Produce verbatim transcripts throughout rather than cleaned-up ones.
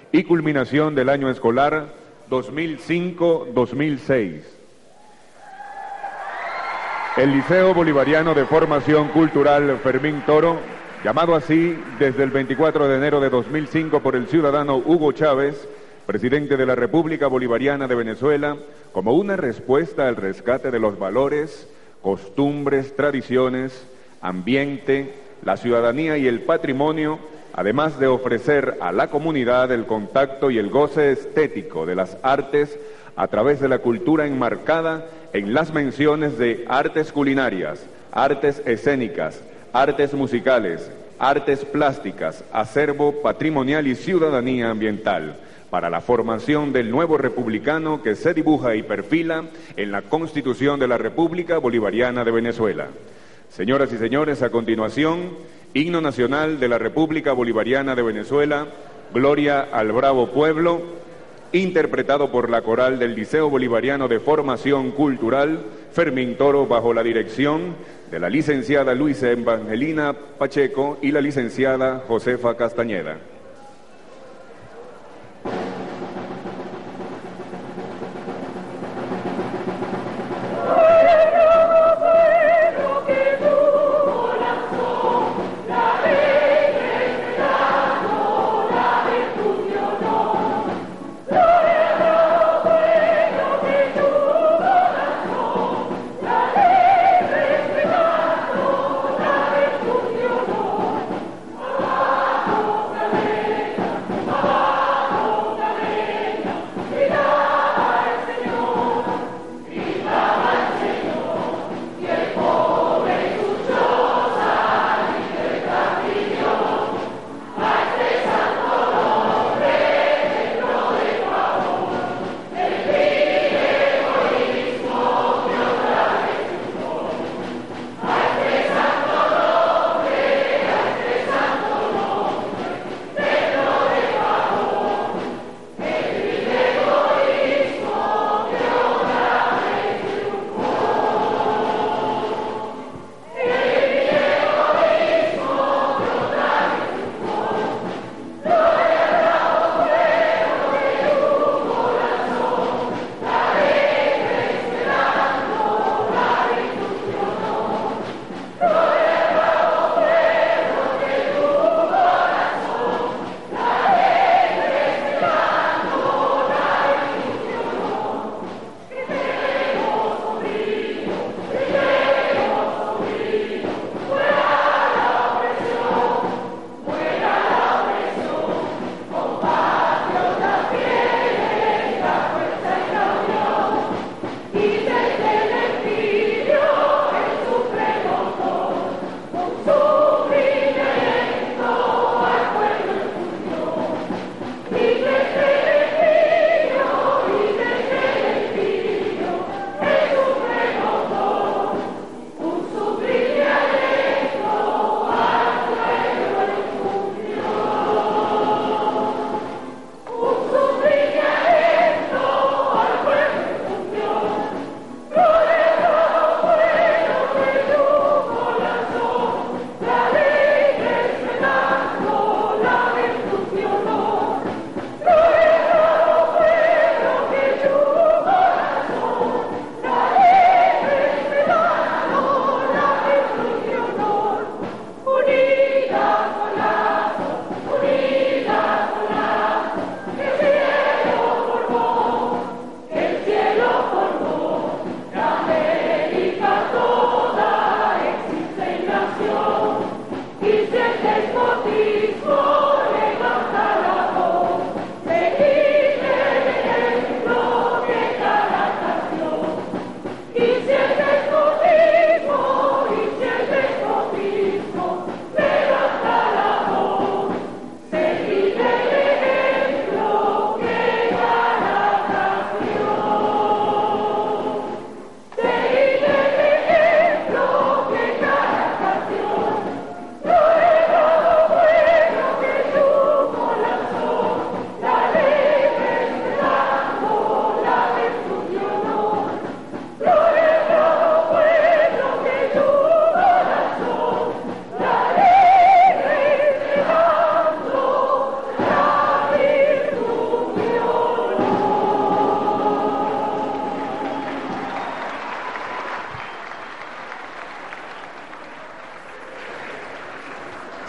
y culminación del año escolar dos mil cinco dos mil seis. El Liceo Bolivariano de Formación Cultural Fermín Toro, llamado así desde el veinticuatro de enero de dos mil cinco por el ciudadano Hugo Chávez, presidente de la República Bolivariana de Venezuela, como una respuesta al rescate de los valores, costumbres, tradiciones, ambiente, la ciudadanía y el patrimonio, además de ofrecer a la comunidad el contacto y el goce estético de las artes a través de la cultura enmarcada en las menciones de artes culinarias, artes escénicas, artes musicales, artes plásticas, acervo patrimonial y ciudadanía ambiental, para la formación del nuevo republicano que se dibuja y perfila en la Constitución de la República Bolivariana de Venezuela. Señoras y señores, a continuación, Himno Nacional de la República Bolivariana de Venezuela, Gloria al Bravo Pueblo, interpretado por la coral del Liceo Bolivariano de Formación Cultural Fermín Toro, bajo la dirección de la licenciada Luisa Evangelina Pacheco y la licenciada Josefa Castañeda. Thank you.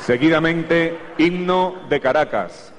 Seguidamente, himno de Caracas.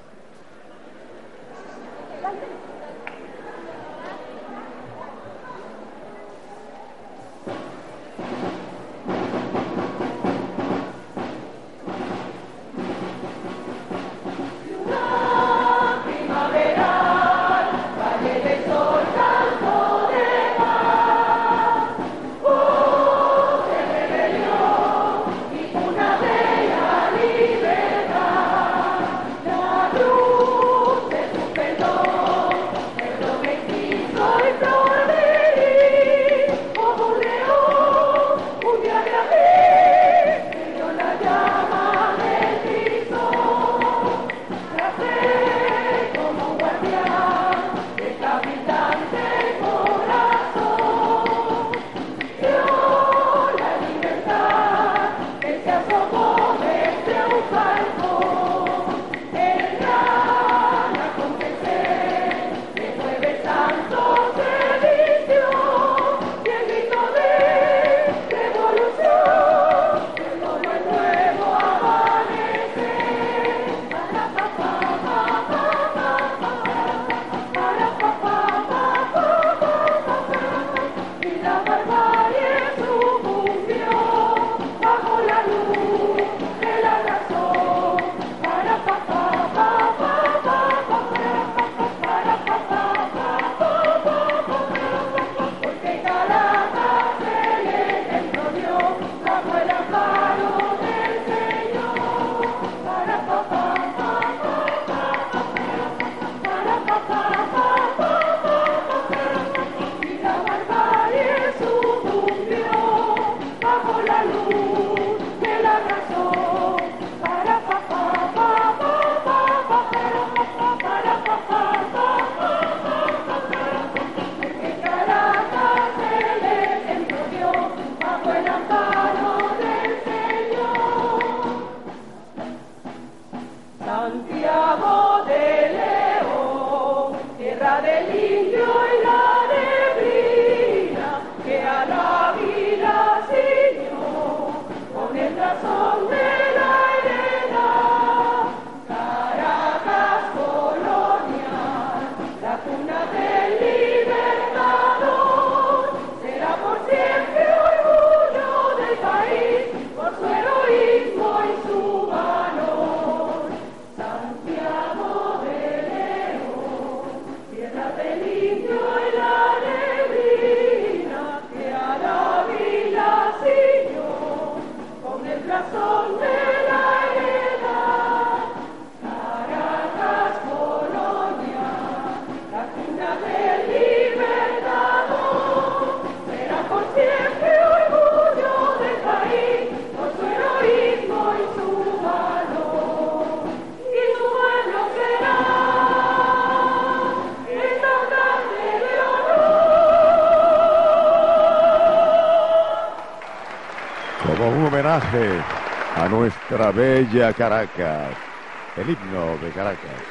A nuestra bella Caracas, el himno de Caracas,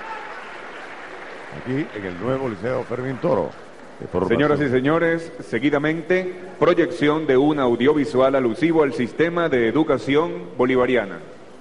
aquí en el nuevo Liceo Fermín Toro. Señoras y señores, seguidamente, proyección de un audiovisual alusivo al sistema de educación bolivariana.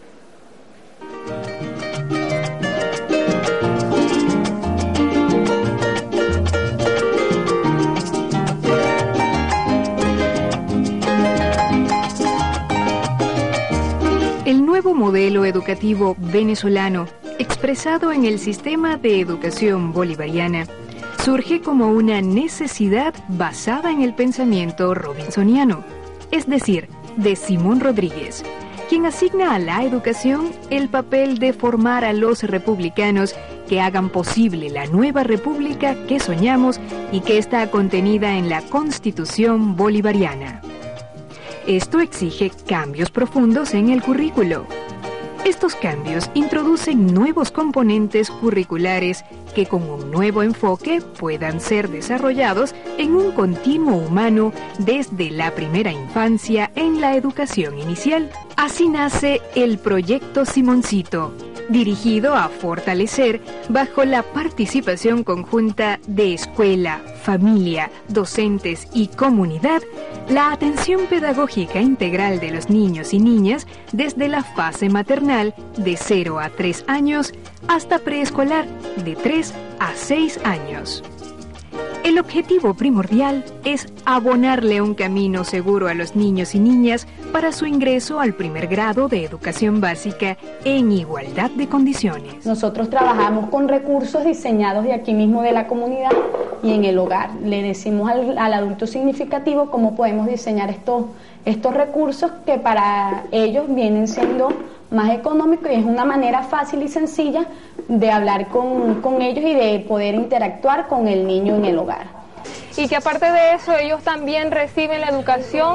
El nuevo modelo educativo venezolano, expresado en el sistema de educación bolivariana, surge como una necesidad basada en el pensamiento robinsoniano, es decir, de Simón Rodríguez, quien asigna a la educación el papel de formar a los republicanos que hagan posible la nueva república que soñamos y que está contenida en la Constitución bolivariana. Esto exige cambios profundos en el currículo. Estos cambios introducen nuevos componentes curriculares que con un nuevo enfoque puedan ser desarrollados en un continuo humano desde la primera infancia en la educación inicial. Así nace el Proyecto Simoncito, dirigido a fortalecer bajo la participación conjunta de escuela, familia, docentes y comunidad la atención pedagógica integral de los niños y niñas desde la fase maternal de cero a tres años hasta preescolar de tres a seis años. El objetivo primordial es abonarle un camino seguro a los niños y niñas para su ingreso al primer grado de educación básica en igualdad de condiciones. Nosotros trabajamos con recursos diseñados de aquí mismo de la comunidad y en el hogar. Le decimos al, al adulto significativo cómo podemos diseñar estos, estos recursos que para ellos vienen siendo más económicos, y es una manera fácil y sencilla de hablar con, con ellos y de poder interactuar con el niño en el hogar. Y que aparte de eso ellos también reciben la educación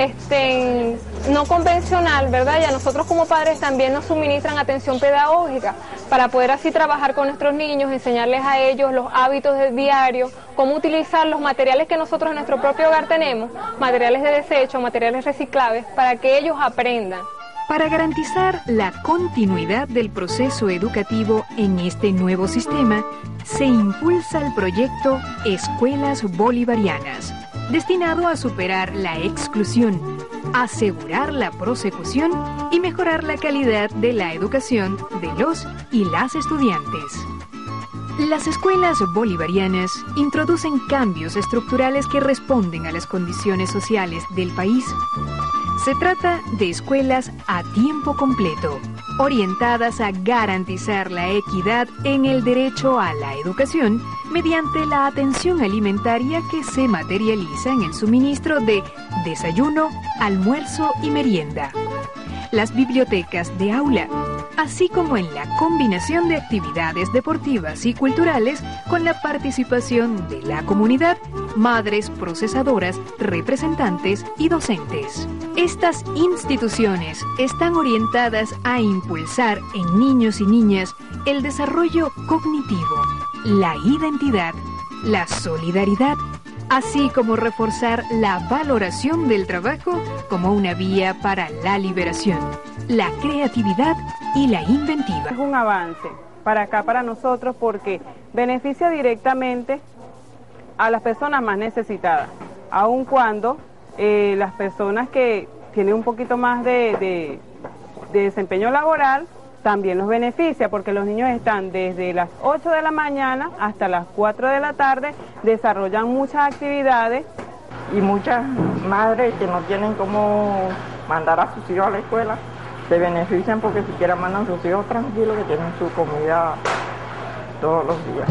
este, no convencional, ¿verdad? Y a nosotros como padres también nos suministran atención pedagógica para poder así trabajar con nuestros niños, enseñarles a ellos los hábitos del diario, cómo utilizar los materiales que nosotros en nuestro propio hogar tenemos, materiales de desecho, materiales reciclables, para que ellos aprendan. Para garantizar la continuidad del proceso educativo en este nuevo sistema, se impulsa el proyecto Escuelas Bolivarianas, destinado a superar la exclusión, asegurar la prosecución y mejorar la calidad de la educación de los y las estudiantes. Las escuelas bolivarianas introducen cambios estructurales que responden a las condiciones sociales del país. Se trata de escuelas a tiempo completo, orientadas a garantizar la equidad en el derecho a la educación mediante la atención alimentaria que se materializa en el suministro de desayuno, almuerzo y merienda, las bibliotecas de aula, así como en la combinación de actividades deportivas y culturales con la participación de la comunidad, madres procesadoras, representantes y docentes. Estas instituciones están orientadas a impulsar en niños y niñas el desarrollo cognitivo, la identidad, la solidaridad, así como reforzar la valoración del trabajo como una vía para la liberación, la creatividad y la inventiva. Es un avance para acá, para nosotros, porque beneficia directamente a las personas más necesitadas, aun cuando eh, las personas que tienen un poquito más de, de, de desempeño laboral también los beneficia, porque los niños están desde las ocho de la mañana hasta las cuatro de la tarde, desarrollan muchas actividades. Y muchas madres que no tienen cómo mandar a sus hijos a la escuela se benefician porque siquiera mandan a sus hijos tranquilos, que tienen su comida todos los días.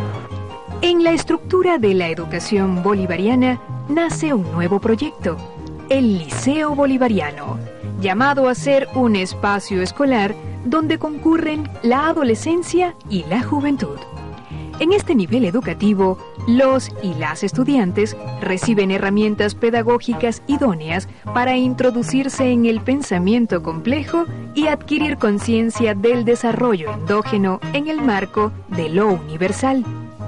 En la estructura de la educación bolivariana nace un nuevo proyecto, el Liceo Bolivariano, llamado a ser un espacio escolar donde concurren la adolescencia y la juventud. En este nivel educativo, los y las estudiantes reciben herramientas pedagógicas idóneas para introducirse en el pensamiento complejo y adquirir conciencia del desarrollo endógeno en el marco de lo universal.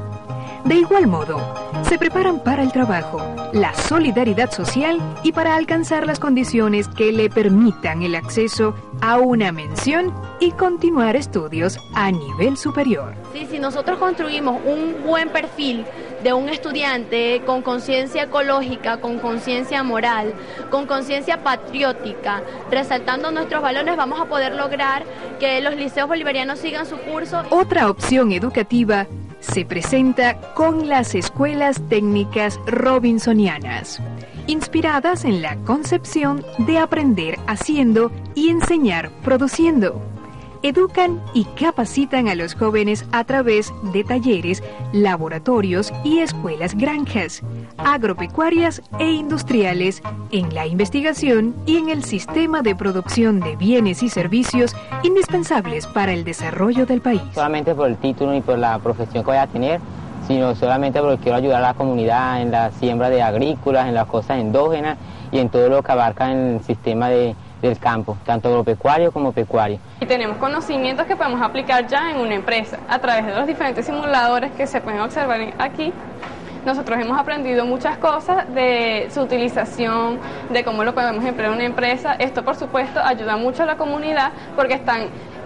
De igual modo, se preparan para el trabajo, la solidaridad social y para alcanzar las condiciones que le permitan el acceso a una mención y continuar estudios a nivel superior. Sí, si nosotros construimos un buen perfil de un estudiante con conciencia ecológica, con conciencia moral, con conciencia patriótica, resaltando nuestros valores, vamos a poder lograr que los liceos bolivarianos sigan su curso. Otra opción educativa se presenta con las escuelas técnicas robinsonianas, inspiradas en la concepción de aprender haciendo y enseñar produciendo. Educan y capacitan a los jóvenes a través de talleres, laboratorios y escuelas granjas, agropecuarias e industriales, en la investigación y en el sistema de producción de bienes y servicios indispensables para el desarrollo del país. Solamente por el título y por la profesión que voy a tener, sino solamente porque quiero ayudar a la comunidad en la siembra de agrícolas, en las cosas endógenas y en todo lo que abarca en el sistema de del campo, tanto agropecuario como pecuario. Y tenemos conocimientos que podemos aplicar ya en una empresa. A través de los diferentes simuladores que se pueden observar aquí, nosotros hemos aprendido muchas cosas de su utilización, de cómo lo podemos emplear en una empresa. Esto, por supuesto, ayuda mucho a la comunidad porque están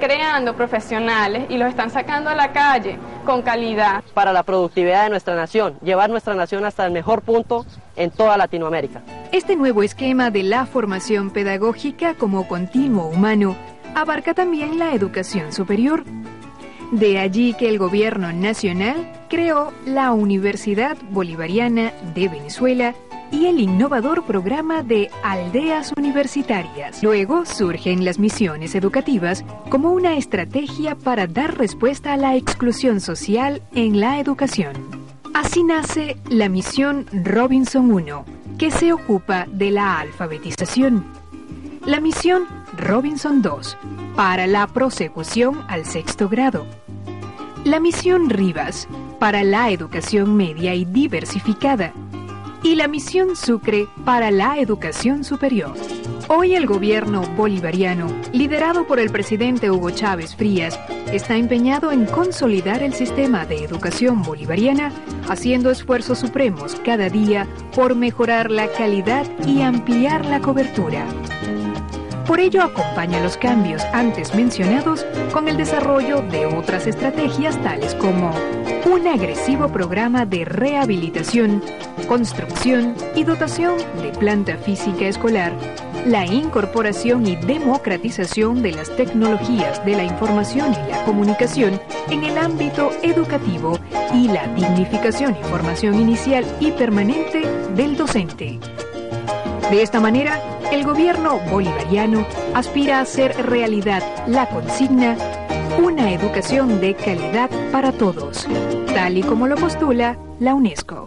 creando profesionales y los están sacando a la calle con calidad. Para la productividad de nuestra nación, llevar nuestra nación hasta el mejor punto en toda Latinoamérica. Este nuevo esquema de la formación pedagógica como continuo humano abarca también la educación superior. De allí que el gobierno nacional creó la Universidad Bolivariana de Venezuela y el innovador programa de Aldeas Universitarias. Luego surgen las misiones educativas como una estrategia para dar respuesta a la exclusión social en la educación. Así nace la misión Robinson uno, que se ocupa de la alfabetización. La misión Robinson dos, para la prosecución al sexto grado. La misión Rivas, para la educación media y diversificada. Y la misión Sucre para la educación superior. Hoy el gobierno bolivariano, liderado por el presidente Hugo Chávez Frías, está empeñado en consolidar el sistema de educación bolivariana, haciendo esfuerzos supremos cada día por mejorar la calidad y ampliar la cobertura. Por ello acompaña los cambios antes mencionados con el desarrollo de otras estrategias tales como un agresivo programa de rehabilitación, construcción y dotación de planta física escolar, la incorporación y democratización de las tecnologías de la información y la comunicación en el ámbito educativo y la dignificación y formación inicial y permanente del docente. De esta manera, el gobierno bolivariano aspira a hacer realidad la consigna una educación de calidad para todos, tal y como lo postula la UNESCO.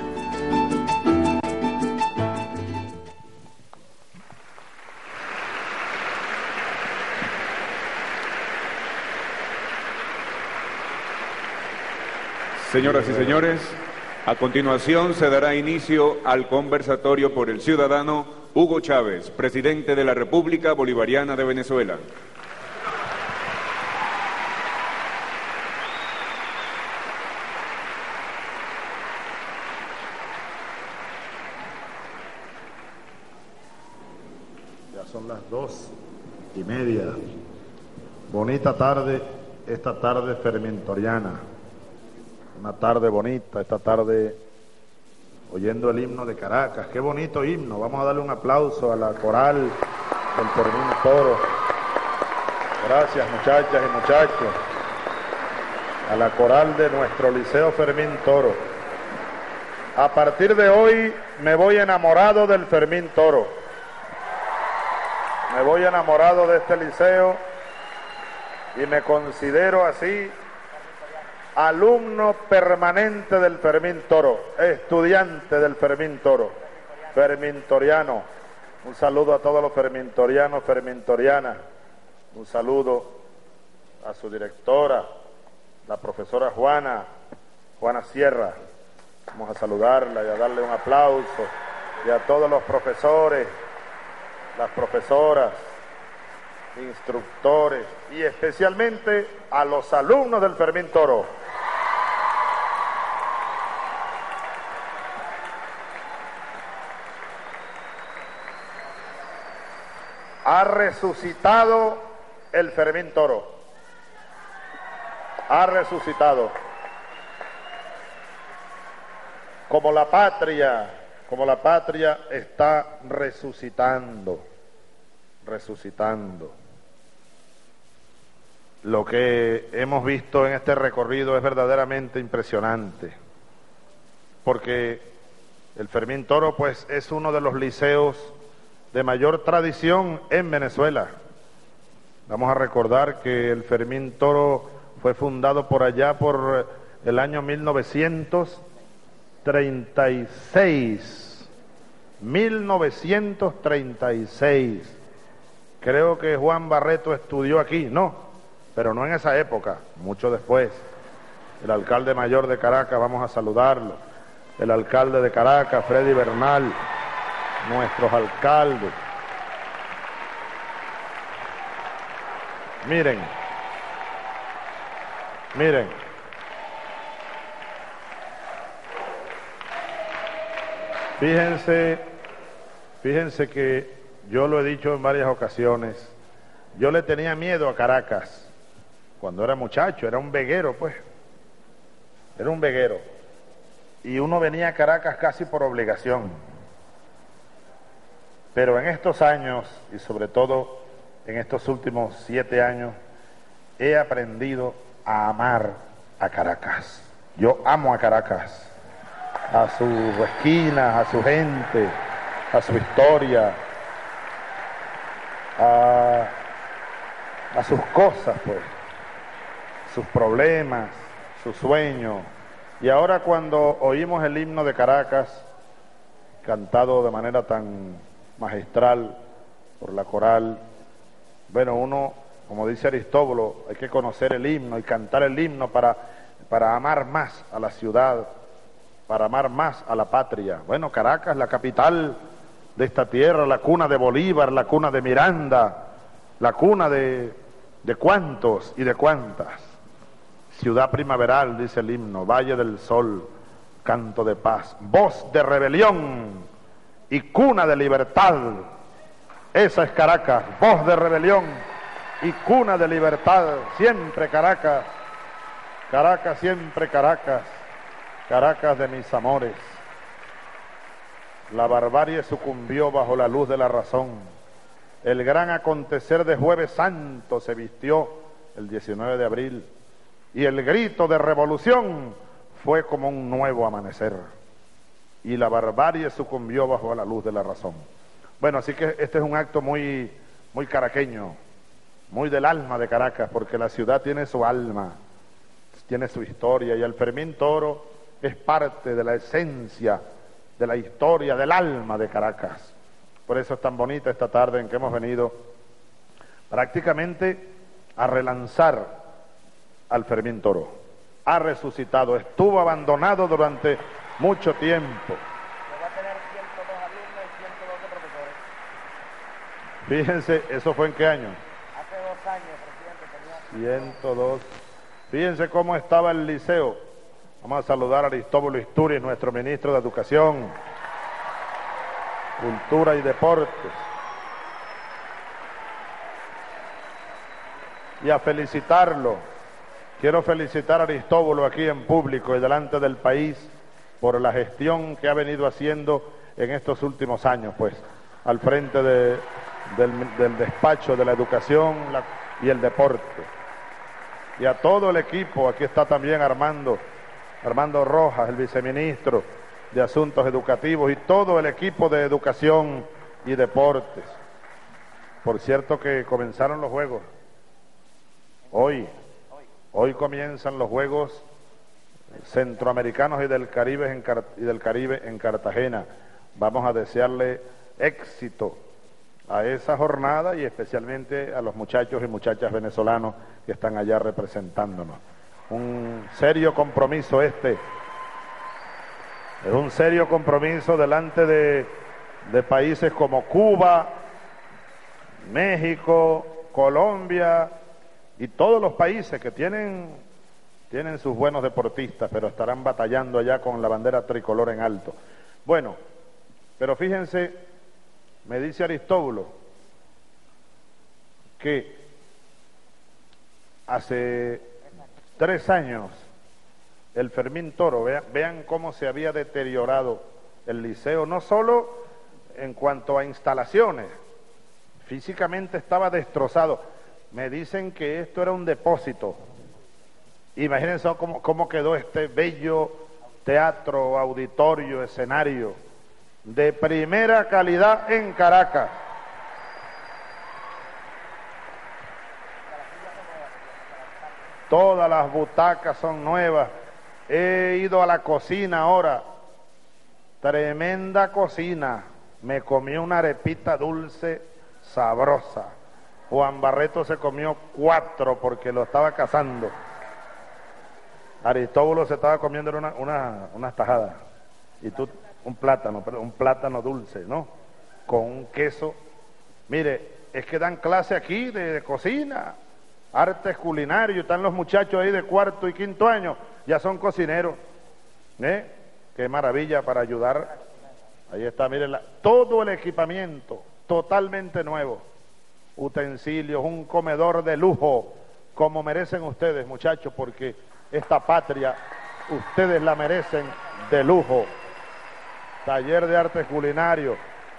Señoras y señores, a continuación se dará inicio al conversatorio por el ciudadano Hugo Chávez, presidente de la República Bolivariana de Venezuela. Ya son las dos y media. Bonita tarde, esta tarde fermentoriana. Una tarde bonita, esta tarde oyendo el himno de Caracas. Qué bonito himno. Vamos a darle un aplauso a la coral del Fermín Toro. Gracias, muchachas y muchachos. A la coral de nuestro Liceo Fermín Toro. A partir de hoy me voy enamorado del Fermín Toro. Me voy enamorado de este liceo y me considero así alumno permanente del Fermín Toro, estudiante del Fermín Toro, fermintoriano. Un saludo a todos los fermintorianos, fermintorianas. Un saludo a su directora, la profesora Juana, Juana Sierra. Vamos a saludarla y a darle un aplauso. Y a todos los profesores, las profesoras, instructores y especialmente a los alumnos del Fermín Toro. Ha resucitado el Fermín Toro. Ha resucitado. Como la patria, como la patria está resucitando, resucitando. Lo que hemos visto en este recorrido es verdaderamente impresionante, porque el Fermín Toro pues es uno de los liceos de mayor tradición en Venezuela. Vamos a recordar que el Fermín Toro fue fundado por allá por el año mil novecientos treinta y seis. mil novecientos treinta y seis. Creo que Juan Barreto estudió aquí, no, pero no en esa época, mucho después. El alcalde mayor de Caracas, vamos a saludarlo. El alcalde de Caracas, Freddy Bernal. Nuestros alcaldes. Miren, miren, fíjense, fíjense que yo lo he dicho en varias ocasiones, yo le tenía miedo a Caracas, cuando era muchacho, era un veguero, pues. Era un veguero. Y uno venía a Caracas casi por obligación. Pero en estos años, y sobre todo en estos últimos siete años, he aprendido a amar a Caracas. Yo amo a Caracas, a sus esquinas, a su gente, a su historia, a, a sus cosas, pues, sus problemas, sus sueños. Y ahora cuando oímos el himno de Caracas, cantado de manera tan magistral por la coral, bueno, uno, como dice Aristóbulo, hay que conocer el himno y cantar el himno para, para amar más a la ciudad, para amar más a la patria. Bueno, Caracas, la capital de esta tierra, la cuna de Bolívar, la cuna de Miranda, la cuna de, de cuántos y de cuántas. Ciudad primaveral, dice el himno, Valle del Sol, canto de paz, voz de rebelión y cuna de libertad. Esa es Caracas, voz de rebelión y cuna de libertad. Siempre Caracas, Caracas, siempre Caracas, Caracas de mis amores. La barbarie sucumbió bajo la luz de la razón. El gran acontecer de Jueves Santo se vistió el diecinueve de abril y el grito de revolución fue como un nuevo amanecer. Y la barbarie sucumbió bajo la luz de la razón. Bueno, así que este es un acto muy, muy caraqueño, muy del alma de Caracas, porque la ciudad tiene su alma, tiene su historia, y el Fermín Toro es parte de la esencia, de la historia, del alma de Caracas. Por eso es tan bonita esta tarde en que hemos venido prácticamente a relanzar al Fermín Toro. Ha resucitado, estuvo abandonado durante mucho tiempo. Fíjense, ¿eso fue en qué año? Hace dos años, presidente. ciento dos. Fíjense cómo estaba el liceo. Vamos a saludar a Aristóbulo Isturiz, nuestro ministro de Educación, Cultura y Deportes. Y a felicitarlo. Quiero felicitar a Aristóbulo aquí en público y delante del país por la gestión que ha venido haciendo en estos últimos años, pues, al frente de... Del, del despacho de la educación la, y el deporte. Y a todo el equipo, aquí está también Armando, Armando Rojas, el viceministro de Asuntos Educativos, y todo el equipo de educación y deportes. Por cierto que comenzaron los juegos. Hoy, hoy comienzan los juegos centroamericanos y del Caribe en, y del Caribe en Cartagena. Vamos a desearle éxito a esa jornada y especialmente a los muchachos y muchachas venezolanos que están allá representándonos. Un serio compromiso este, es un serio compromiso delante de, de países como Cuba, México, Colombia y todos los países que tienen, tienen sus buenos deportistas, pero estarán batallando allá con la bandera tricolor en alto. Bueno, pero fíjense, me dice Aristóbulo que hace tres años el Fermín Toro, vean, vean cómo se había deteriorado el liceo, no solo en cuanto a instalaciones, físicamente estaba destrozado. Me dicen que esto era un depósito. Imagínense cómo, cómo quedó este bello teatro, auditorio, escenario de primera calidad en Caracas. Todas las butacas son nuevas. He ido a la cocina ahora. Tremenda cocina. Me comí una arepita dulce sabrosa. Juan Barreto se comió cuatro porque lo estaba cazando. Aristóbulo se estaba comiendo una, una, unas tajadas. Y tú... un plátano, un plátano dulce, ¿no? Con un queso. Mire, es que dan clase aquí de, de cocina, artes culinarios, están los muchachos ahí de cuarto y quinto año, ya son cocineros, ¿eh? Qué maravilla para ayudar. Ahí está, mire, la, todo el equipamiento, totalmente nuevo, utensilios, un comedor de lujo, como merecen ustedes, muchachos, porque esta patria, ustedes la merecen de lujo. Taller de arte culinario.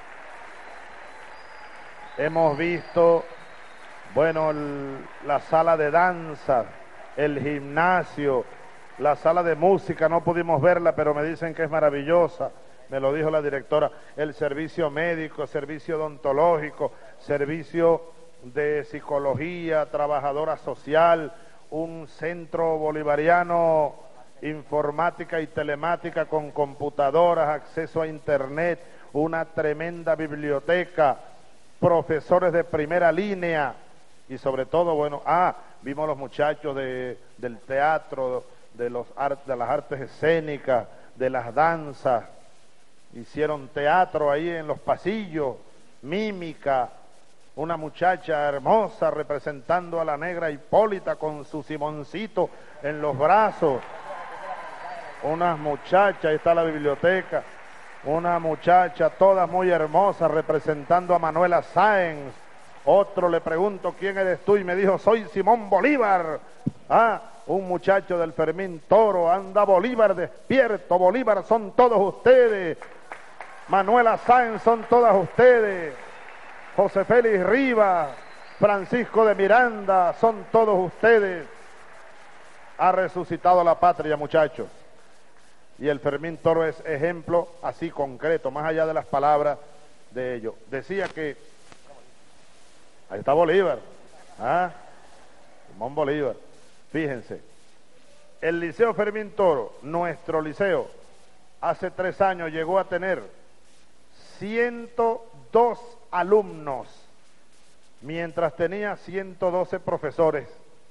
Hemos visto, bueno, el, la sala de danza, el gimnasio, la sala de música, no pudimos verla, pero me dicen que es maravillosa. Me lo dijo la directora, el servicio médico, servicio odontológico, servicio de psicología, trabajadora social, un centro bolivariano, informática y telemática con computadoras, acceso a internet, una tremenda biblioteca, profesores de primera línea y sobre todo, bueno, ah, vimos los muchachos de, del teatro, de, los art, de las artes escénicas, de las danzas. Hicieron teatro ahí en los pasillos, mímica, una muchacha hermosa representando a la negra Hipólita con su Simoncito en los brazos. Unas muchachas, ahí está la biblioteca, una muchacha, todas muy hermosas, representando a Manuela Sáenz. Otro le pregunto, ¿quién eres tú? Y me dijo, soy Simón Bolívar. Ah, un muchacho del Fermín Toro, anda Bolívar despierto, Bolívar son todos ustedes. Manuela Sáenz son todas ustedes, José Félix Rivas, Francisco de Miranda, son todos ustedes. Ha resucitado la patria, muchachos. Y el Fermín Toro es ejemplo así concreto, más allá de las palabras de ellos. Decía que, ahí está Bolívar, ¿ah? Simón Bolívar. Fíjense, el Liceo Fermín Toro, nuestro liceo, hace tres años llegó a tener ciento dos alumnos, mientras tenía ciento doce profesores.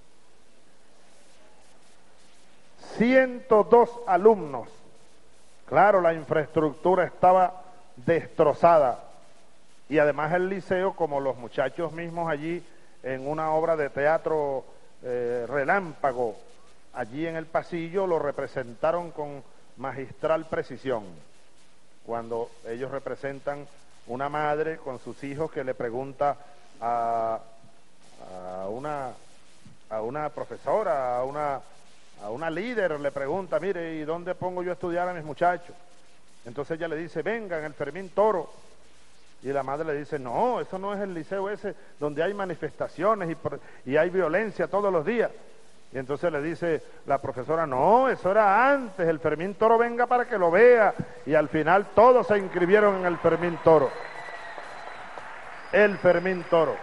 ciento dos alumnos. Claro, la infraestructura estaba destrozada. Y además el liceo, como los muchachos mismos allí, en una obra de teatro eh, relámpago, allí en el pasillo, lo representaron con magistral precisión. Cuando ellos representan una madre con sus hijos que le pregunta a, a una a una profesora, a una a una líder, le pregunta, mire, ¿y dónde pongo yo a estudiar a mis muchachos? Entonces ella le dice, venga, en el Fermín Toro. Y la madre le dice, no, eso no es el liceo ese donde hay manifestaciones y, y hay violencia todos los días. Y entonces le dice la profesora, no, eso era antes, el Fermín Toro venga para que lo vea. Y al final todos se inscribieron en el Fermín Toro. El Fermín Toro.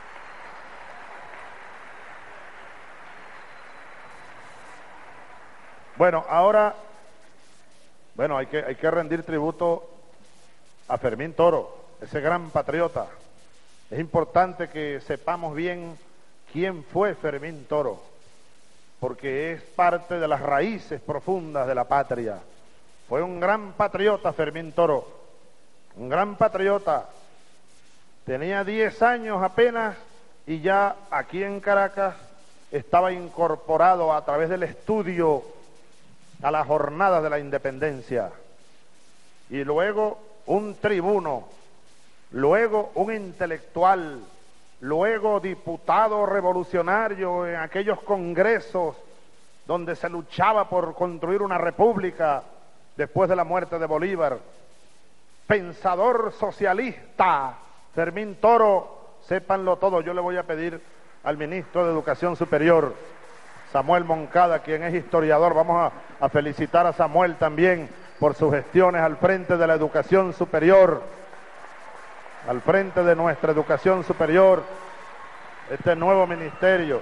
Bueno, ahora, bueno, hay que, hay que rendir tributo a Fermín Toro, ese gran patriota. Es importante que sepamos bien quién fue Fermín Toro, porque es parte de las raíces profundas de la patria. Fue un gran patriota Fermín Toro, un gran patriota. Tenía diez años apenas y ya aquí en Caracas estaba incorporado a través del estudio a las jornadas de la independencia. Y luego un tribuno, luego un intelectual, luego diputado revolucionario en aquellos congresos donde se luchaba por construir una república después de la muerte de Bolívar. Pensador socialista, Fermín Toro, sépanlo todo. Yo le voy a pedir al ministro de Educación Superior, Samuel Moncada, quien es historiador, vamos a, a felicitar a Samuel también por sus gestiones al frente de la educación superior, al frente de nuestra educación superior, este nuevo ministerio.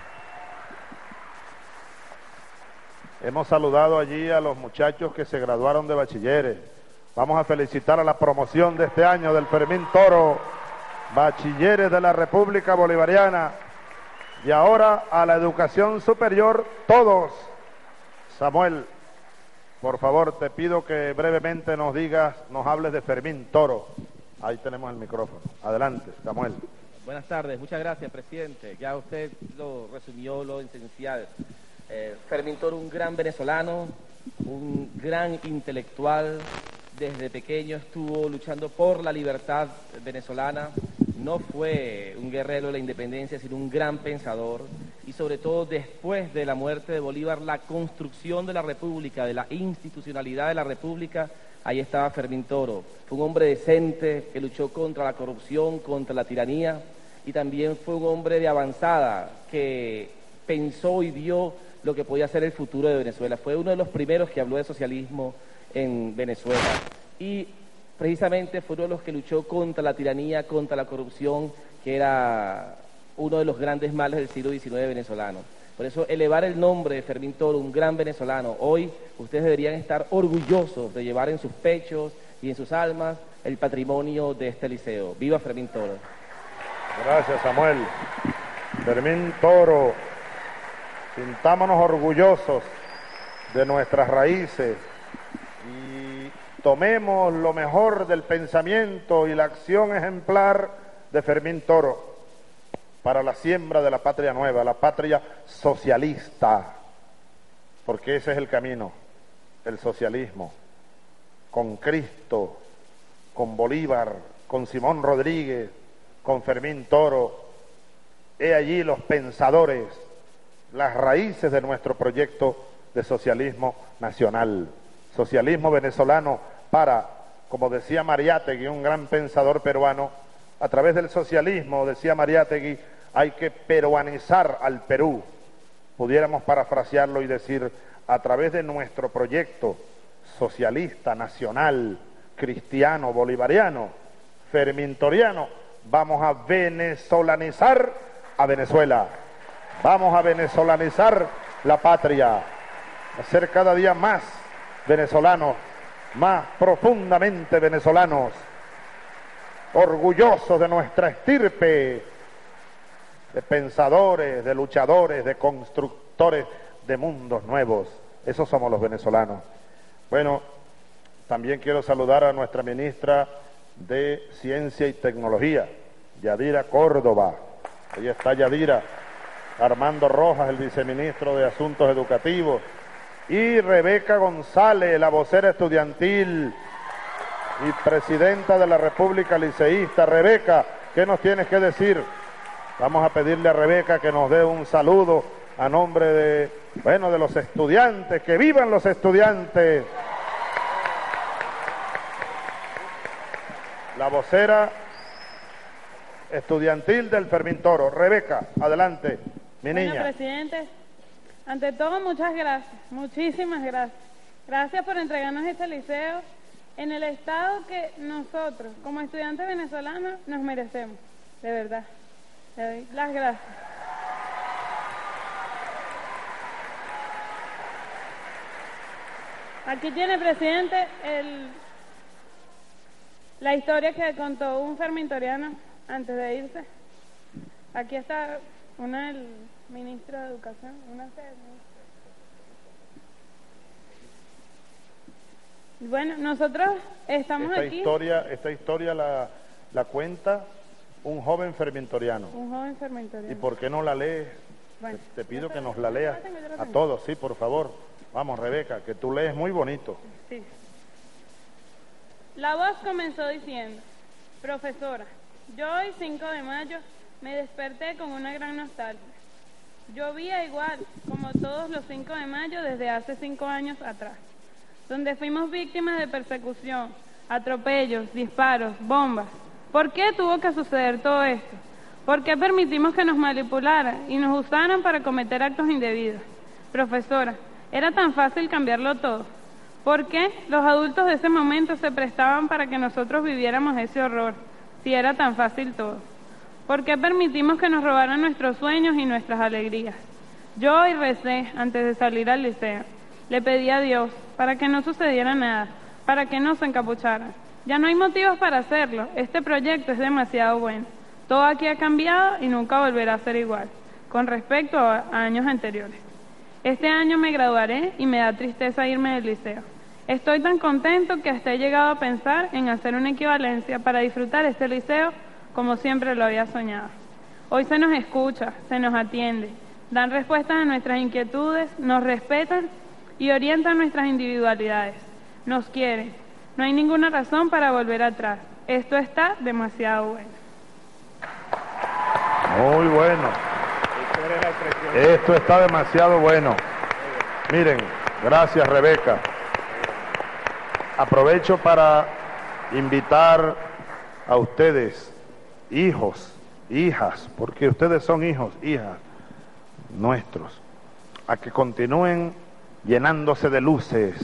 Hemos saludado allí a los muchachos que se graduaron de bachilleres. Vamos a felicitar a la promoción de este año del Fermín Toro, bachilleres de la República Bolivariana. Y ahora a la educación superior, todos. Samuel, por favor, te pido que brevemente nos digas, nos hables de Fermín Toro. Ahí tenemos el micrófono. Adelante, Samuel. Buenas tardes, muchas gracias, presidente. Ya usted lo resumió, lo esencial. Eh, Fermín Toro, un gran venezolano, un gran intelectual. Desde pequeño estuvo luchando por la libertad venezolana. No fue un guerrero de la independencia, sino un gran pensador. y sobre todo después de la muerte de Bolívar, la construcción de la República, de la institucionalidad de la República, ahí estaba Fermín Toro. Fue un hombre decente que luchó contra la corrupción, contra la tiranía, y también fue un hombre de avanzada que pensó y vio lo que podía ser el futuro de Venezuela. Fue uno de los primeros que habló de socialismo en Venezuela y precisamente fue uno de los que luchó contra la tiranía, contra la corrupción, que era uno de los grandes males del siglo diecinueve venezolano. Por eso elevar el nombre de Fermín Toro, un gran venezolano, hoy ustedes deberían estar orgullosos de llevar en sus pechos y en sus almas el patrimonio de este liceo. ¡Viva Fermín Toro! Gracias, Samuel. Fermín Toro, sintámonos orgullosos de nuestras raíces y tomemos lo mejor del pensamiento y la acción ejemplar de Fermín Toro para la siembra de la patria nueva, la patria socialista, porque ese es el camino, el socialismo, con Cristo, con Bolívar, con Simón Rodríguez, con Fermín Toro. He allí los pensadores, las raíces de nuestro proyecto de socialismo nacional, socialismo venezolano para, como decía Mariátegui, un gran pensador peruano, a través del socialismo, decía Mariátegui, hay que peruanizar al Perú. Pudiéramos parafrasearlo y decir, a través de nuestro proyecto socialista, nacional, cristiano, bolivariano, fermintoriano, vamos a venezolanizar a Venezuela, vamos a venezolanizar la patria, a ser cada día más venezolanos, más profundamente venezolanos, orgullosos de nuestra estirpe, de pensadores, de luchadores, de constructores de mundos nuevos. Esos somos los venezolanos. Bueno, también quiero saludar a nuestra ministra de Ciencia y Tecnología, Yadira Córdoba. Ahí está Yadira. Armando Rojas, el viceministro de Asuntos Educativos, y Rebeca González, la vocera estudiantil y presidenta de la República Liceísta. Rebeca, ¿qué nos tienes que decir? Vamos a pedirle a Rebeca que nos dé un saludo a nombre de, bueno, de los estudiantes. ¡Que vivan los estudiantes! La vocera estudiantil del Fermín Toro. Rebeca, adelante, mi niña. Bueno, presidente, ante todo, muchas gracias, muchísimas gracias. Gracias por entregarnos este liceo en el estado que nosotros, como estudiantes venezolanos, nos merecemos, de verdad. Le doy las gracias. Aquí tiene, presidente, el, la historia que contó un fermintoriano antes de irse. Aquí está una del ministro de Educación, una sede. Bueno, nosotros estamos esta aquí. Historia, esta historia la, la cuenta un joven fermintoriano. Un joven fermintoriano. ¿Y por qué no la lees? Bueno, te, te pido que nos la leas a todos, sí, por favor. Vamos, Rebeca, que tú lees muy bonito. Sí. La voz comenzó diciendo: profesora, yo hoy cinco de mayo me desperté con una gran nostalgia. Llovía igual como todos los cinco de mayo desde hace cinco años atrás, donde fuimos víctimas de persecución, atropellos, disparos, bombas. ¿Por qué tuvo que suceder todo esto? ¿Por qué permitimos que nos manipularan y nos usaran para cometer actos indebidos? Profesora, era tan fácil cambiarlo todo. ¿Por qué los adultos de ese momento se prestaban para que nosotros viviéramos ese horror, si era tan fácil todo? ¿Por qué permitimos que nos robaran nuestros sueños y nuestras alegrías? Yo hoy recé antes de salir al liceo. Le pedí a Dios para que no sucediera nada, para que no se encapucharan. Ya no hay motivos para hacerlo. Este proyecto es demasiado bueno. Todo aquí ha cambiado y nunca volverá a ser igual, con respecto a años anteriores. Este año me graduaré y me da tristeza irme del liceo. Estoy tan contento que hasta he llegado a pensar en hacer una equivalencia para disfrutar este liceo como siempre lo había soñado. Hoy se nos escucha, se nos atiende, dan respuestas a nuestras inquietudes, nos respetan y orientan nuestras individualidades. Nos quieren. No hay ninguna razón para volver atrás. Esto está demasiado bueno. Muy bueno. Esto está demasiado bueno. Miren, gracias Rebeca. Aprovecho para invitar a ustedes, hijos, hijas, porque ustedes son hijos, hijas nuestros, a que continúen llenándose de luces,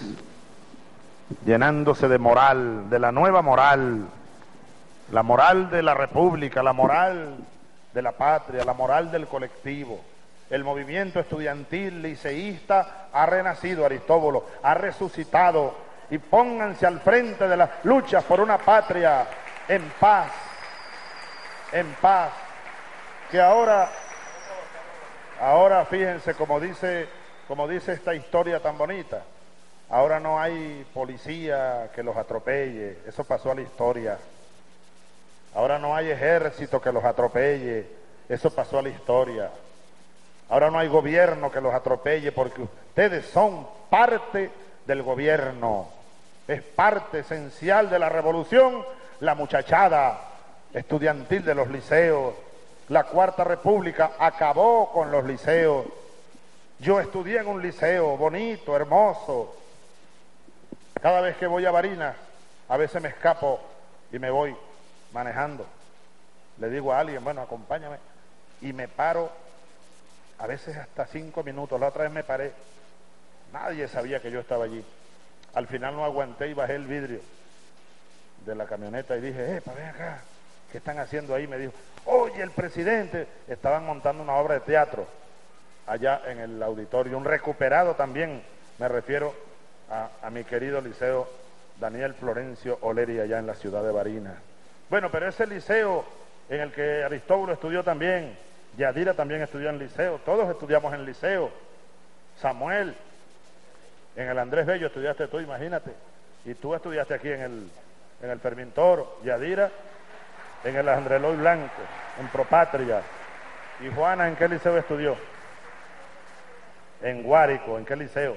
llenándose de moral, de la nueva moral, la moral de la República, la moral de la patria, la moral del colectivo. El movimiento estudiantil liceísta ha renacido, Aristóbulo, ha resucitado, y pónganse al frente de las luchas por una patria en paz, en paz, que ahora, ahora fíjense como dice, como dice esta historia tan bonita, ahora no hay policía que los atropelle, eso pasó a la historia. Ahora no hay ejército que los atropelle, eso pasó a la historia. Ahora no hay gobierno que los atropelle porque ustedes son parte del gobierno. Es parte esencial de la revolución, la muchachada estudiantil de los liceos. La Cuarta República acabó con los liceos. Yo estudié en un liceo bonito, hermoso. Cada vez que voy a Barinas, a veces me escapo y me voy manejando. Le digo a alguien, bueno, acompáñame, y me paro a veces hasta cinco minutos. La otra vez me paré, nadie sabía que yo estaba allí. Al final no aguanté y bajé el vidrio de la camioneta y dije, eh, ven acá, ¿qué están haciendo ahí? Me dijo, oye, el presidente, estaban montando una obra de teatro allá en el auditorio, un recuperado también, me refiero a, a mi querido liceo Daniel Florencio Oleri allá en la ciudad de Barinas. Bueno, pero ese liceo en el que Aristóbulo estudió también, Yadira también estudió en liceo, todos estudiamos en liceo. Samuel, en el Andrés Bello estudiaste tú, imagínate, y tú estudiaste aquí en el, en el Fermín Toro. Yadira en el Andrés Eloy Blanco, en Propatria. Y Juana, ¿en qué liceo estudió? En Guárico. ¿En qué liceo?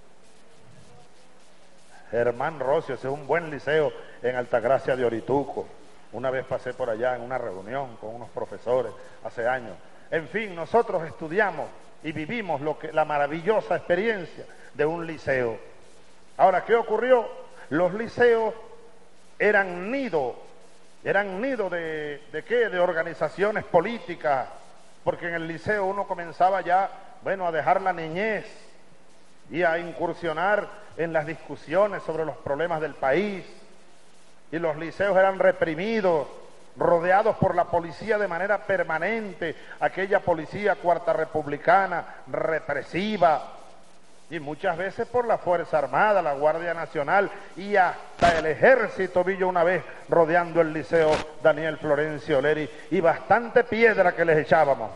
Germán Rocio, ese es un buen liceo en Altagracia de Orituco. Una vez pasé por allá en una reunión con unos profesores hace años. En fin, nosotros estudiamos y vivimos lo que, la maravillosa experiencia de un liceo. Ahora, ¿qué ocurrió? Los liceos eran nido, eran nido de, ¿de qué? De organizaciones políticas, porque en el liceo uno comenzaba ya, bueno, a dejar la niñez y a incursionar en las discusiones sobre los problemas del país. Y los liceos eran reprimidos, rodeados por la policía de manera permanente, aquella policía cuarta republicana, represiva, y muchas veces por la Fuerza Armada, la Guardia Nacional, y hasta el Ejército vi yo una vez rodeando el liceo Daniel Florencio Oleri, y bastante piedra que les echábamos.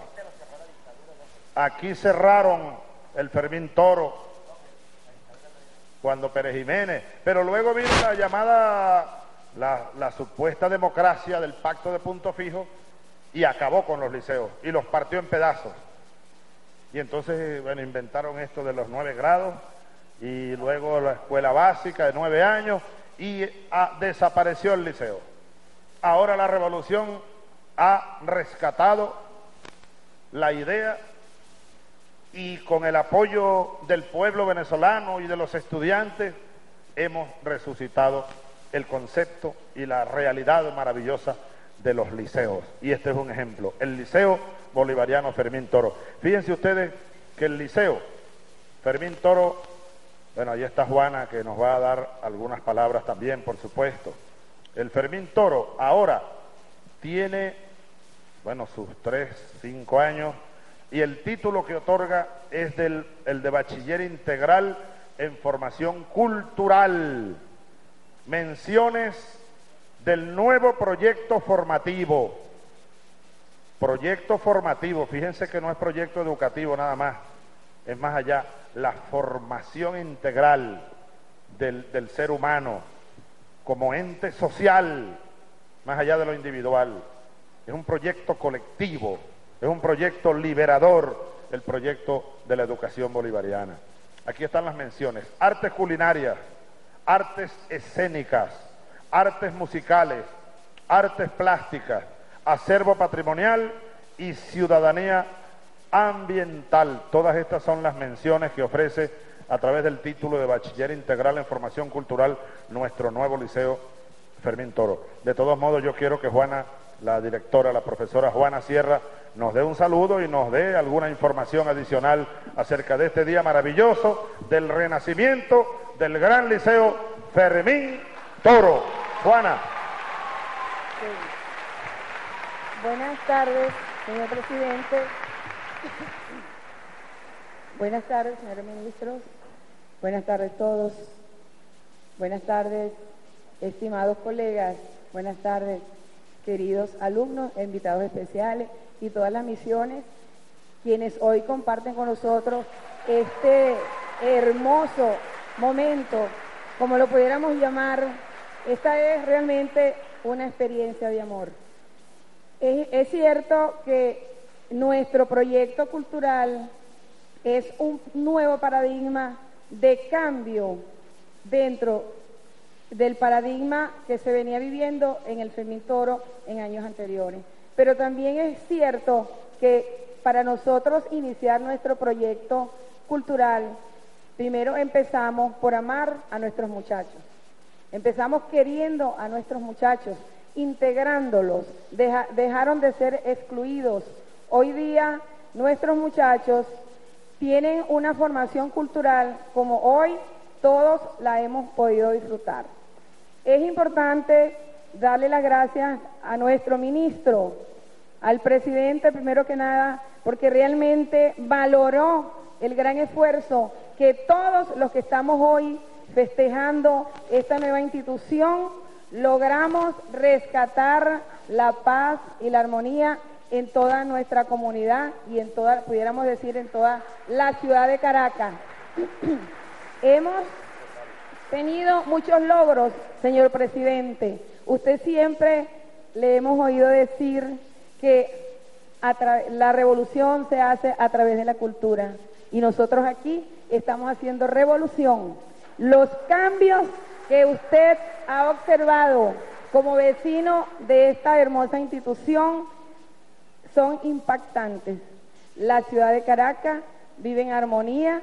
Aquí cerraron el Fermín Toro cuando Pérez Jiménez, pero luego vino la llamada... La, la supuesta democracia del pacto de punto fijo y acabó con los liceos y los partió en pedazos. Y entonces, bueno, inventaron esto de los nueve grados y luego la escuela básica de nueve años y a, desapareció el liceo. Ahora la revolución ha rescatado la idea y con el apoyo del pueblo venezolano y de los estudiantes hemos resucitado el concepto y la realidad maravillosa de los liceos. Y este es un ejemplo, el Liceo Bolivariano Fermín Toro. Fíjense ustedes que el Liceo Fermín Toro, bueno, ahí está Juana que nos va a dar algunas palabras también, por supuesto. El Fermín Toro ahora tiene, bueno, sus tres, cinco años, y el título que otorga es del, el de Bachiller Integral en Formación Cultural. Menciones del nuevo proyecto formativo. Proyecto formativo, fíjense que no es proyecto educativo nada más, es más allá, la formación integral del, del ser humano como ente social, más allá de lo individual. Es un proyecto colectivo, es un proyecto liberador, el proyecto de la educación bolivariana. Aquí están las menciones: artes culinarias, artes escénicas, artes musicales, artes plásticas, acervo patrimonial y ciudadanía ambiental. Todas estas son las menciones que ofrece a través del título de Bachiller Integral en Formación Cultural nuestro nuevo Liceo Fermín Toro. De todos modos, yo quiero que Juana, la directora, la profesora Juana Sierra, nos dé un saludo y nos dé alguna información adicional acerca de este día maravilloso del renacimiento del Gran Liceo Fermín Toro. Juana. Sí. Buenas tardes, señor presidente. Buenas tardes, señores ministros. Buenas tardes a todos. Buenas tardes, estimados colegas. Buenas tardes, queridos alumnos, invitados especiales y todas las misiones, quienes hoy comparten con nosotros este hermoso momento, como lo pudiéramos llamar. Esta es realmente una experiencia de amor. Es, es cierto que nuestro proyecto cultural es un nuevo paradigma de cambio dentro del paradigma que se venía viviendo en el Fermín Toro en años anteriores. Pero también es cierto que para nosotros iniciar nuestro proyecto cultural, primero empezamos por amar a nuestros muchachos. Empezamos queriendo a nuestros muchachos, integrándolos, deja, dejaron de ser excluidos. Hoy día nuestros muchachos tienen una formación cultural como hoy todos la hemos podido disfrutar. Es importante darle las gracias a nuestro ministro, al presidente primero que nada, porque realmente valoró el gran esfuerzo que todos los que estamos hoy festejando esta nueva institución logramos rescatar la paz y la armonía en toda nuestra comunidad y en toda, pudiéramos decir, en toda la ciudad de Caracas. Hemos tenido muchos logros, señor presidente. Usted siempre le hemos oído decir que a la revolución se hace a través de la cultura y nosotros aquí estamos haciendo revolución. Los cambios que usted ha observado como vecino de esta hermosa institución son impactantes. La ciudad de Caracas vive en armonía,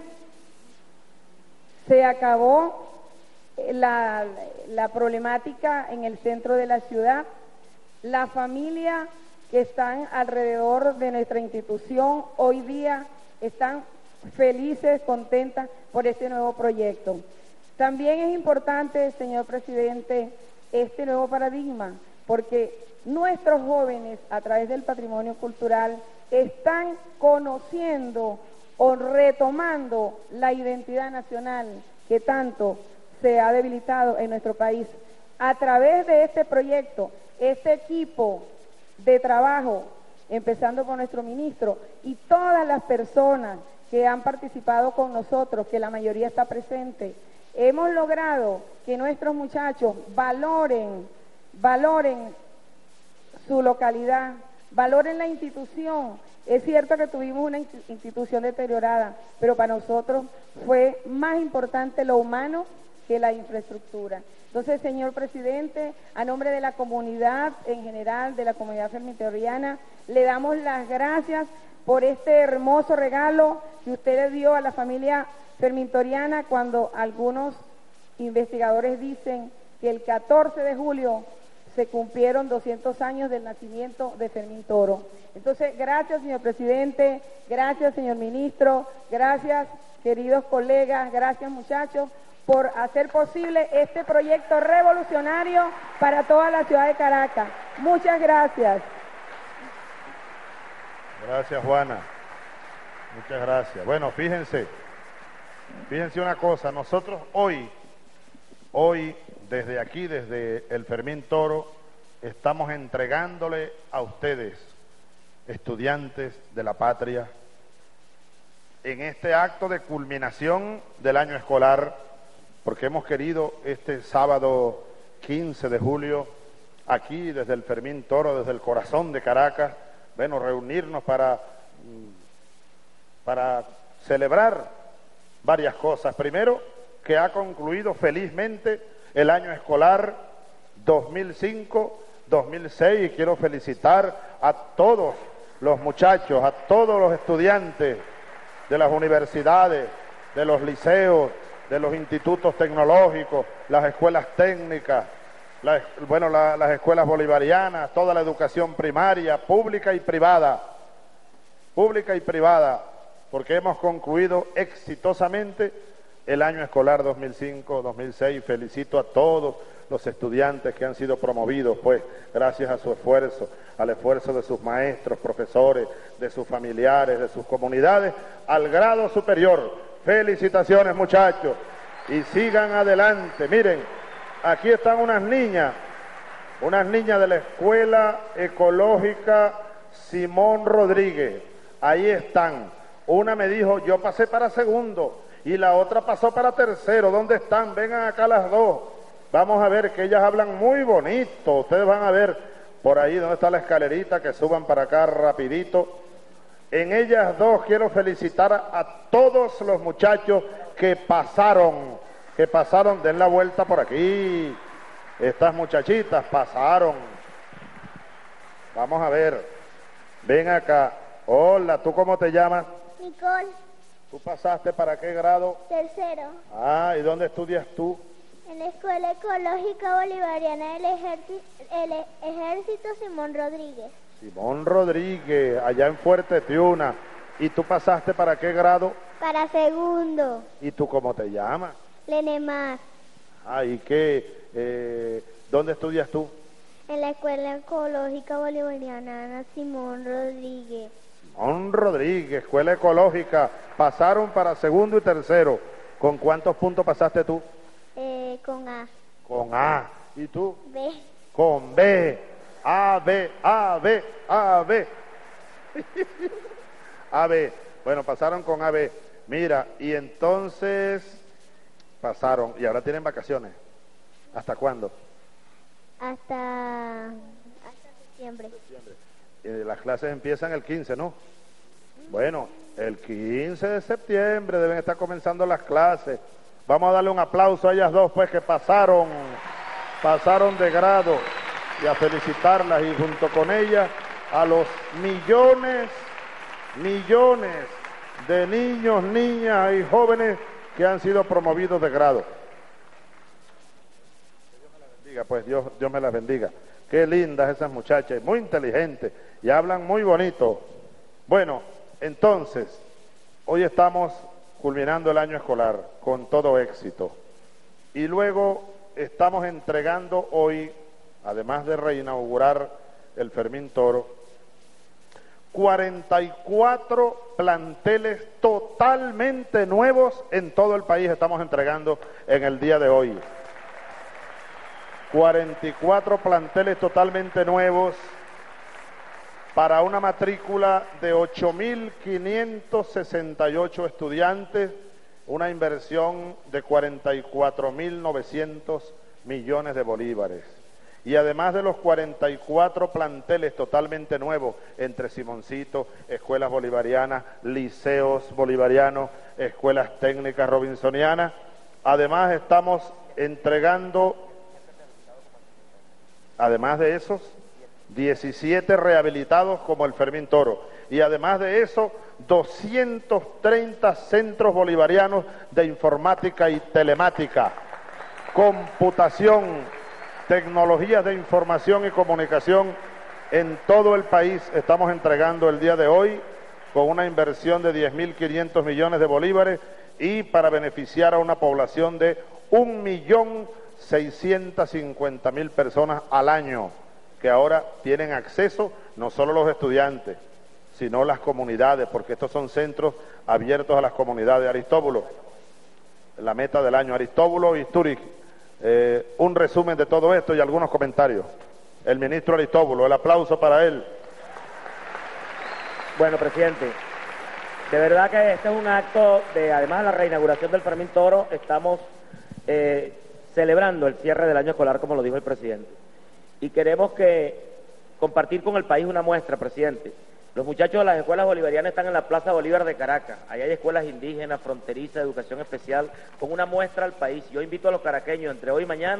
se acabó la, la problemática en el centro de la ciudad, la familia que están alrededor de nuestra institución hoy día están felices, contentas por este nuevo proyecto. También es importante, señor presidente, este nuevo paradigma, porque nuestros jóvenes a través del patrimonio cultural están conociendo o retomando la identidad nacional que tanto se ha debilitado en nuestro país. A través de este proyecto, este equipo de trabajo, empezando por nuestro ministro y todas las personas que han participado con nosotros, que la mayoría está presente, hemos logrado que nuestros muchachos valoren, valoren su localidad, valoren la institución. Es cierto que tuvimos una institución deteriorada, pero para nosotros fue más importante lo humano que la infraestructura. Entonces, señor presidente, a nombre de la comunidad en general, de la comunidad fermintoriana, le damos las gracias por este hermoso regalo que usted le dio a la familia fermintoriana cuando algunos investigadores dicen que el catorce de julio se cumplieron doscientos años del nacimiento de Fermín Toro. Entonces, gracias, señor presidente, gracias, señor ministro, gracias, queridos colegas, gracias, muchachos, por hacer posible este proyecto revolucionario para toda la ciudad de Caracas. Muchas gracias. Gracias, Juana. Muchas gracias. Bueno, fíjense, fíjense una cosa, nosotros hoy, hoy, desde aquí, desde el Fermín Toro, estamos entregándole a ustedes, estudiantes de la patria, en este acto de culminación del año escolar, porque hemos querido este sábado quince de julio, aquí desde el Fermín Toro, desde el corazón de Caracas, bueno, reunirnos para, para celebrar varias cosas. Primero, que ha concluido felizmente el año escolar dos mil cinco dos mil seis, y quiero felicitar a todos los muchachos, a todos los estudiantes de las universidades, de los liceos, de los institutos tecnológicos, las escuelas técnicas, la, bueno, la, las escuelas bolivarianas, toda la educación primaria, pública y privada, pública y privada, porque hemos concluido exitosamente el año escolar dos mil cinco dos mil seis. Felicito a todos los estudiantes que han sido promovidos, pues, gracias a su esfuerzo, al esfuerzo de sus maestros, profesores, de sus familiares, de sus comunidades, al grado superior. Felicitaciones, muchachos, y sigan adelante. Miren, aquí están unas niñas, unas niñas de la Escuela Ecológica Simón Rodríguez. Ahí están. Una me dijo, yo pasé para segundo, y la otra pasó para tercero. ¿Dónde están? Vengan acá las dos. Vamos a ver que ellas hablan muy bonito. Ustedes van a ver por ahí donde está la escalerita, que suban para acá rapidito. En ellas dos quiero felicitar a todos los muchachos que pasaron, que pasaron, den la vuelta por aquí. Estas muchachitas pasaron. Vamos a ver. Ven acá. Hola, ¿tú cómo te llamas? Nicole. ¿Tú pasaste para qué grado? Tercero. Ah, ¿y dónde estudias tú? En la Escuela Ecológica Bolivariana del Ejército, el Ejército Simón Rodríguez. Simón Rodríguez, allá en Fuerte Tiuna. ¿Y tú pasaste para qué grado? Para segundo. ¿Y tú cómo te llamas? Lenemar. Ah, ¿y qué? Eh, ¿Dónde estudias tú? En la Escuela Ecológica Bolivariana Simón Rodríguez. Simón Rodríguez, Escuela Ecológica. Pasaron para segundo y tercero. ¿Con cuántos puntos pasaste tú? Eh, con A. Con A. ¿Y tú? B. Con B. A, B, A, B, A, B. A, B. Bueno, pasaron con A, B. Mira, y entonces pasaron. Y ahora tienen vacaciones. ¿Hasta cuándo? Hasta, hasta septiembre. septiembre. Y las clases empiezan el quince, ¿no? Bueno, el quince de septiembre deben estar comenzando las clases. Vamos a darle un aplauso a ellas dos, pues, que pasaron, pasaron de grado, y a felicitarlas, y junto con ellas a los millones, millones de niños, niñas y jóvenes que han sido promovidos de grado. Que Dios me las bendiga, pues, Dios, Dios me las bendiga. Qué lindas esas muchachas, muy inteligentes, y hablan muy bonito. Bueno, entonces, hoy estamos culminando el año escolar con todo éxito. Y luego estamos entregando hoy, además de reinaugurar el Fermín Toro, cuarenta y cuatro planteles totalmente nuevos en todo el país estamos entregando en el día de hoy. cuarenta y cuatro planteles totalmente nuevos para una matrícula de ocho mil quinientos sesenta y ocho estudiantes, una inversión de cuarenta y cuatro mil novecientos millones de bolívares. Y además de los cuarenta y cuatro planteles totalmente nuevos entre Simoncito, escuelas bolivarianas, liceos bolivarianos, escuelas técnicas robinsonianas, además estamos entregando, además de esos, diecisiete rehabilitados como el Fermín Toro, y además de eso, doscientos treinta centros bolivarianos de informática y telemática, computación, tecnologías de información y comunicación en todo el país. Estamos entregando el día de hoy con una inversión de diez mil quinientos millones de bolívares, y para beneficiar a una población de un millón seiscientos cincuenta mil personas al año, que ahora tienen acceso, no solo los estudiantes, sino las comunidades, porque estos son centros abiertos a las comunidades. Aristóbulo, la meta del año, Aristóbulo y Zúrich, eh, un resumen de todo esto y algunos comentarios. El ministro Aristóbulo, el aplauso para él. Bueno, presidente, de verdad que este es un acto de, además de la reinauguración del Fermín Toro, estamos eh, celebrando el cierre del año escolar, como lo dijo el presidente. Y queremos que compartir con el país una muestra, presidente. Los muchachos de las escuelas bolivarianas están en la Plaza Bolívar de Caracas. Ahí hay escuelas indígenas, fronterizas, educación especial, con una muestra al país. Yo invito a los caraqueños entre hoy y mañana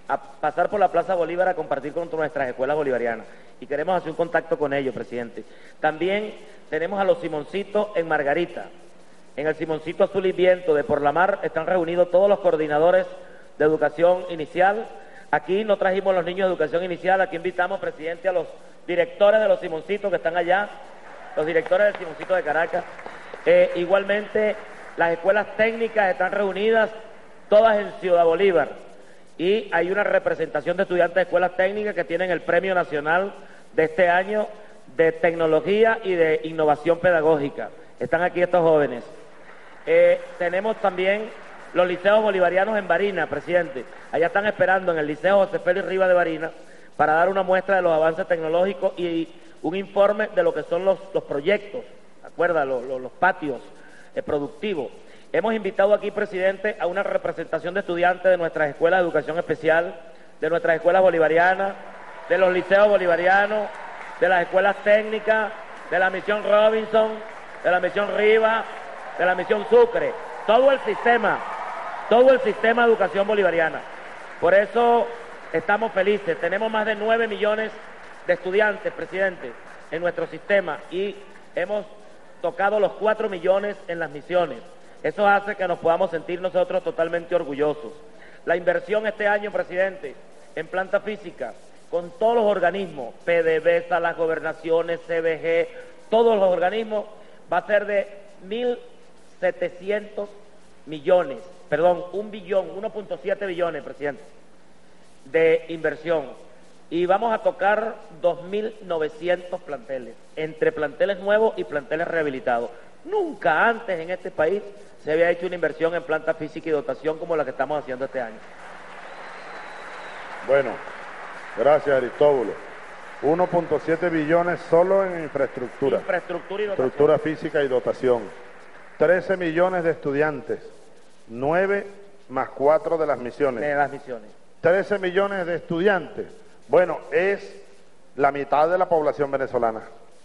a pasar por la Plaza Bolívar a compartir con nuestras escuelas bolivarianas. Y queremos hacer un contacto con ellos, presidente. También tenemos a los Simoncitos en Margarita. En el Simoncito Azul y Viento de Por la Mar están reunidos todos los coordinadores de educación inicial. Aquí no trajimos los niños de educación inicial, aquí invitamos, presidente, a los directores de los Simoncitos que están allá, los directores del Simoncito de Caracas. Eh, igualmente, las escuelas técnicas están reunidas, todas en Ciudad Bolívar. Y hay una representación de estudiantes de escuelas técnicas que tienen el Premio Nacional de este año de Tecnología y de Innovación Pedagógica. Están aquí estos jóvenes. Eh, tenemos también los liceos bolivarianos en Barina, presidente. Allá están esperando en el Liceo José Félix Rivas de Barina para dar una muestra de los avances tecnológicos y un informe de lo que son los, los proyectos, ¿acuerda? Los, los, los patios eh, productivos. Hemos invitado aquí, presidente, a una representación de estudiantes de nuestras escuelas de educación especial, de nuestras escuelas bolivarianas, de los liceos bolivarianos, de las escuelas técnicas, de la misión Robinson, de la misión Rivas, de la misión Sucre, todo el sistema, todo el sistema de educación bolivariana. Por eso estamos felices, tenemos más de nueve millones de estudiantes, presidente, en nuestro sistema y hemos tocado los cuatro millones en las misiones. Eso hace que nos podamos sentir nosotros totalmente orgullosos. La inversión este año, presidente, en planta física, con todos los organismos, P D V S A, las gobernaciones, C B G, todos los organismos, va a ser de mil setecientos millones, perdón, un billón, uno punto siete billones, presidente, de inversión. Y vamos a tocar dos mil novecientos planteles, entre planteles nuevos y planteles rehabilitados. Nunca antes en este país se había hecho una inversión en planta física y dotación como la que estamos haciendo este año. Bueno, gracias, Aristóbulo. uno punto siete billones solo en infraestructura. Infraestructura y dotación. Infraestructura física y dotación. trece millones de estudiantes, nueve más cuatro de las misiones. De las misiones. trece millones de estudiantes. Bueno, es la mitad de la población venezolana.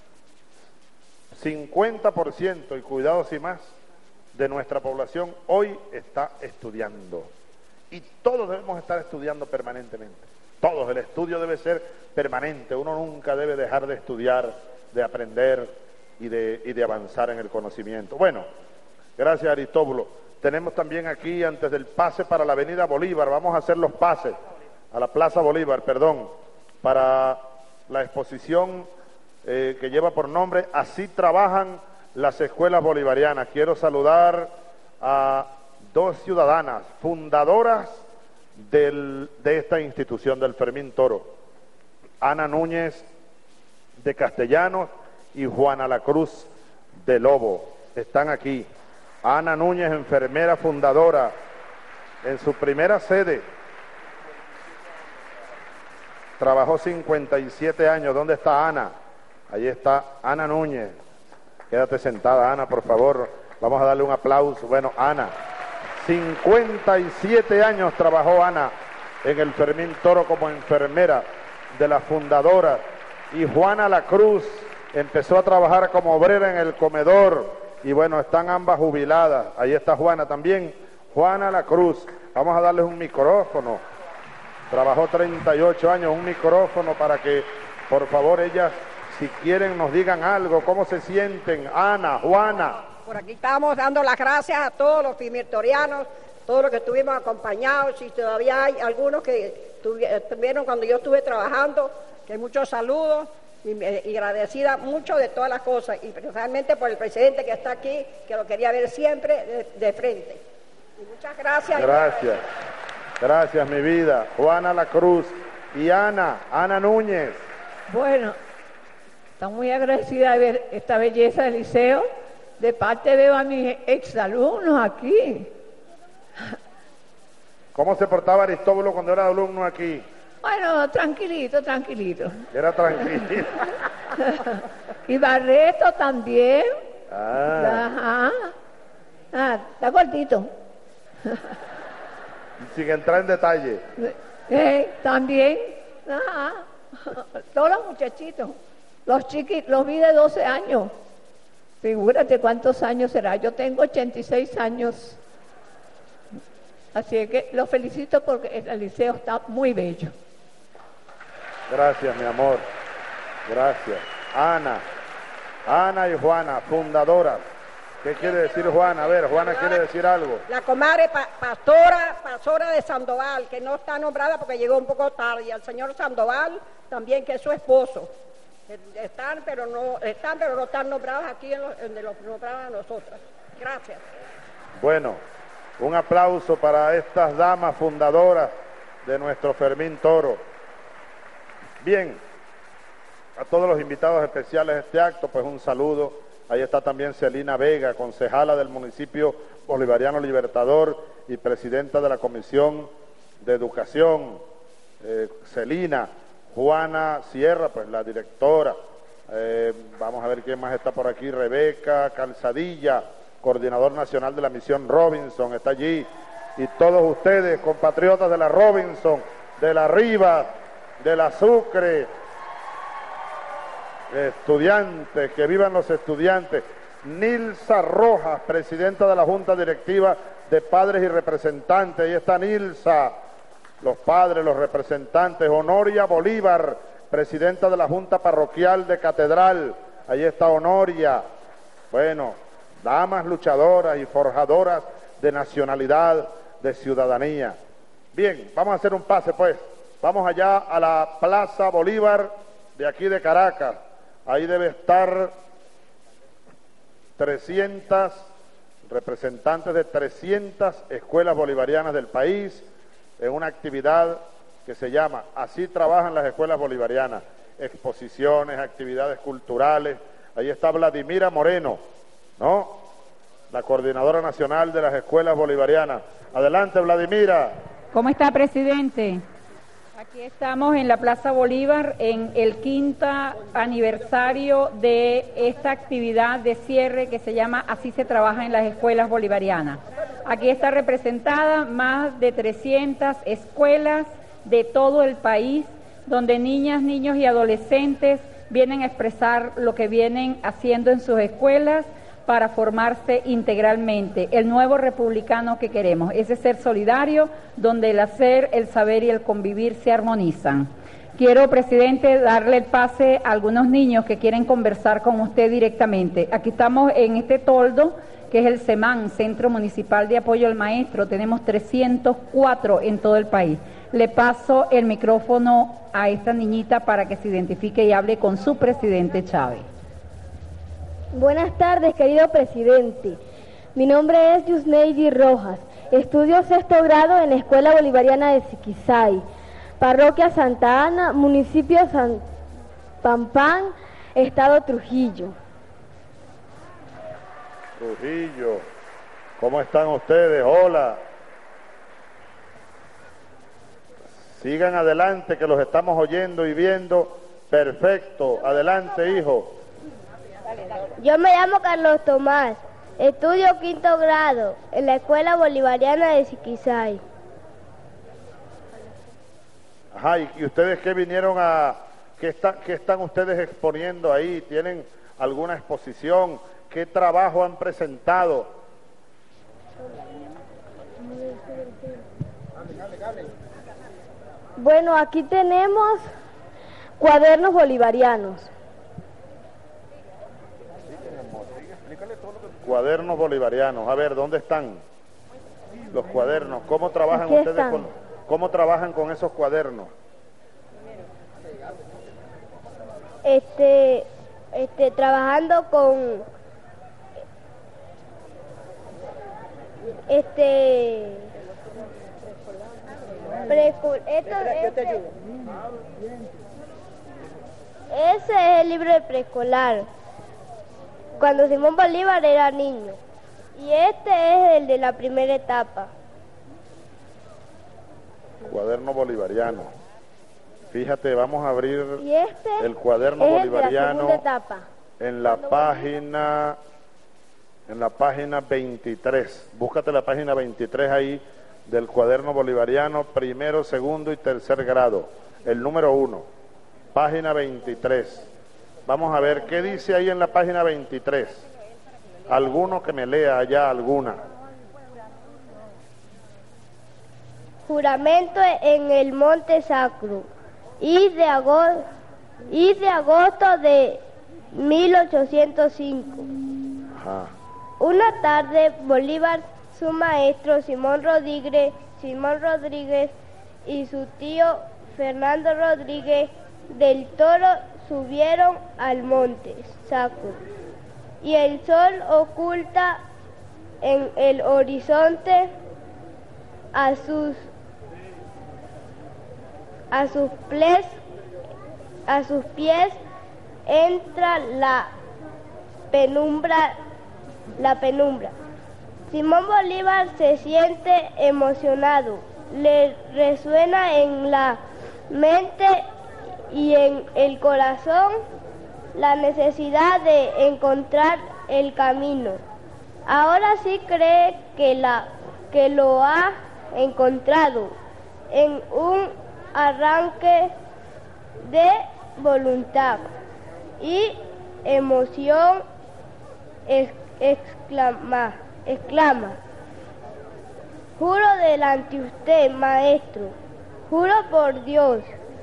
cincuenta por ciento, y cuidado si más, de nuestra población hoy está estudiando. Y todos debemos estar estudiando permanentemente. Todos, el estudio debe ser permanente. Uno nunca debe dejar de estudiar, de aprender y de, y de avanzar en el conocimiento. Bueno, gracias, Aristóbulo. Tenemos también aquí, antes del pase para la Avenida Bolívar, vamos a hacer los pases a la Plaza Bolívar, perdón, para la exposición eh, que lleva por nombre Así trabajan las escuelas bolivarianas. Quiero saludar a dos ciudadanas fundadoras del, de esta institución, del Fermín Toro, Ana Núñez de Castellanos y Juana La Cruz de Lobo. Están aquí. Ana Núñez, enfermera fundadora, en su primera sede. Trabajó cincuenta y siete años. ¿Dónde está Ana? Ahí está Ana Núñez. Quédate sentada, Ana, por favor. Vamos a darle un aplauso. Bueno, Ana, cincuenta y siete años trabajó Ana en el Fermín Toro como enfermera de la fundadora. Y Juana La Cruz empezó a trabajar como obrera en el comedor. Y bueno, están ambas jubiladas. Ahí está Juana también. Juana La Cruz. Vamos a darles un micrófono. Trabajó treinta y ocho años, un micrófono para que, por favor, ellas, si quieren, nos digan algo, cómo se sienten. Ana, Juana. Por aquí estamos dando las gracias a todos los pimientorianos, todos los que estuvimos acompañados, y todavía hay algunos que estuvieron cuando yo estuve trabajando, que muchos saludos, y, y agradecida mucho de todas las cosas, y principalmente por el presidente que está aquí, que lo quería ver siempre de, de frente. Y muchas gracias. Gracias. Gracias, mi vida. Juana La Cruz y Ana, Ana Núñez. Bueno, estoy muy agradecida de ver esta belleza del liceo. De parte veo a mis exalumnos aquí. ¿Cómo se portaba Aristóbulo cuando era alumno aquí? Bueno, tranquilito, tranquilito. Era tranquilito. Y Barreto también. Ah. Ajá. Ah, está cortito. Sin entrar en detalle. Eh, también. Ajá. Todos los muchachitos. Los chiquitos, los vi de doce años. Figúrate cuántos años será. Yo tengo ochenta y seis años. Así que los felicito porque el liceo está muy bello. Gracias, mi amor. Gracias. Ana. Ana y Juana, fundadoras. ¿Qué quiere decir Juana? A ver, Juana quiere decir algo. La comadre pa pastora, pastora de Sandoval, que no está nombrada porque llegó un poco tarde, y al señor Sandoval también, que es su esposo. Están, pero no están, pero no están nombrados aquí en los, en los nombrados a nosotras. Gracias. Bueno, un aplauso para estas damas fundadoras de nuestro Fermín Toro. Bien, a todos los invitados especiales de este acto, pues un saludo. Ahí está también Celina Vega, concejala del municipio Bolivariano Libertador y presidenta de la Comisión de Educación. Eh, Celina, Juana Sierra, pues la directora. Eh, vamos a ver quién más está por aquí. Rebeca Calzadilla, coordinador nacional de la misión Robinson, está allí. Y todos ustedes, compatriotas de la Robinson, de la Rivas, de la Sucre, estudiantes, que vivan los estudiantes. Nilsa Rojas, presidenta de la Junta Directiva de Padres y Representantes, ahí está Nilsa, los padres, los representantes. Honoria Bolívar, presidenta de la Junta Parroquial de Catedral, ahí está Honoria. Bueno, damas luchadoras y forjadoras de nacionalidad, de ciudadanía. Bien, vamos a hacer un pase pues, vamos allá a la Plaza Bolívar de aquí de Caracas. Ahí debe estar trescientas representantes de trescientas escuelas bolivarianas del país en una actividad que se llama Así trabajan las escuelas bolivarianas. Exposiciones, actividades culturales. Ahí está Vladimira Moreno, ¿no? La coordinadora nacional de las escuelas bolivarianas. Adelante, Vladimira. ¿Cómo está, presidente? Aquí estamos en la Plaza Bolívar en el quinto aniversario de esta actividad de cierre que se llama Así se trabaja en las escuelas bolivarianas. Aquí está representada más de trescientas escuelas de todo el país, donde niñas, niños y adolescentes vienen a expresar lo que vienen haciendo en sus escuelas para formarse integralmente, el nuevo republicano que queremos, ese ser solidario donde el hacer, el saber y el convivir se armonizan. Quiero, presidente, darle el pase a algunos niños que quieren conversar con usted directamente. Aquí estamos en este toldo, que es el CEMAN, Centro Municipal de Apoyo al Maestro. Tenemos trescientos cuatro en todo el país. Le paso el micrófono a esta niñita para que se identifique y hable con su presidente Chávez. Buenas tardes, querido presidente. Mi nombre es Yusneidi Rojas. Estudio sexto grado en la Escuela Bolivariana de Siquizay, Parroquia Santa Ana, municipio San Pampán, Estado Trujillo. Trujillo, ¿cómo están ustedes? Hola. Sigan adelante, que los estamos oyendo y viendo. Perfecto. Adelante, hijo. Yo me llamo Carlos Tomás, estudio quinto grado en la Escuela Bolivariana de Siquizay. Ajá, ¿y ustedes qué vinieron a, qué, está, qué están ustedes exponiendo ahí? ¿Tienen alguna exposición? ¿Qué trabajo han presentado? Bueno, aquí tenemos cuadernos bolivarianos. Cuadernos bolivarianos. A ver, ¿dónde están los cuadernos? ¿Cómo trabajan Aquí ustedes están. con, cómo trabajan con esos cuadernos? Este, este, trabajando con, este, preescolar. Esto, este, ese es el libro de preescolar, cuando Simón Bolívar era niño, y este es el de la primera etapa. Cuaderno bolivariano. Fíjate, vamos a abrir Y este el cuaderno es el de la bolivariano segunda etapa. en la página en la página veintitrés. Búscate la página veintitrés ahí del cuaderno bolivariano, primero, segundo y tercer grado, el número uno, página veintitrés. Vamos a ver qué dice ahí en la página veintitrés. Alguno que me lea allá alguna. juramento en el Monte Sacro y de agosto, y de, agosto de mil ochocientos cinco. Ajá. Una tarde, Bolívar, su maestro Simón Rodríguez, Simón Rodríguez y su tío Fernando Rodríguez del Toro subieron al Monte Sacro y el sol oculta en el horizonte a sus a sus pies a sus pies entra la penumbra la penumbra. Simón Bolívar se siente emocionado, le resuena en la mente y en el corazón la necesidad de encontrar el camino. Ahora sí cree que, la, que lo ha encontrado en un arranque de voluntad y emoción, exclama, exclama: juro delante usted, maestro, juro por Dios,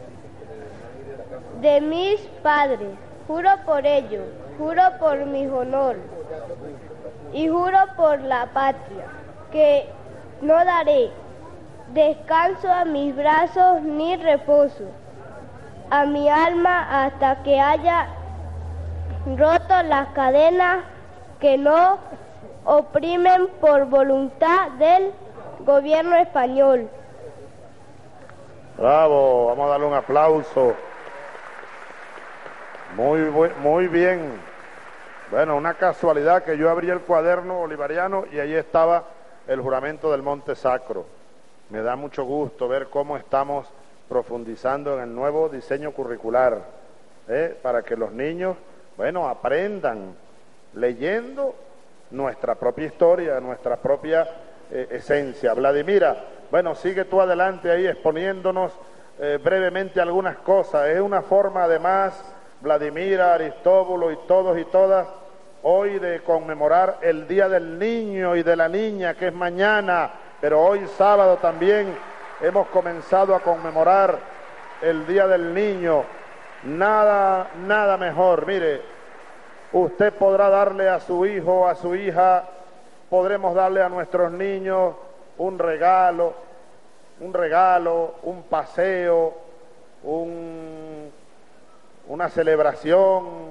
de mis padres, juro por ellos, juro por mi honor y juro por la patria, que no daré descanso a mis brazos ni reposo a mi alma hasta que haya roto las cadenas que no oprimen por voluntad del gobierno español. Bravo, vamos a darle un aplauso. Muy, muy bien. Bueno, una casualidad que yo abrí el cuaderno bolivariano y ahí estaba el juramento del Monte Sacro. Me da mucho gusto ver cómo estamos profundizando en el nuevo diseño curricular, ¿eh? Para que los niños, bueno, aprendan leyendo nuestra propia historia, nuestra propia eh, esencia. Vladimira, bueno, sigue tú adelante ahí exponiéndonos eh, brevemente algunas cosas. Es una forma además, Vladimira, Aristóbulo y todos y todas, hoy de conmemorar el Día del Niño y de la Niña, que es mañana, pero hoy sábado también hemos comenzado a conmemorar el Día del Niño. Nada, nada mejor. Mire, usted podrá darle a su hijo, a su hija, podremos darle a nuestros niños un regalo, un regalo, un paseo, un, una celebración,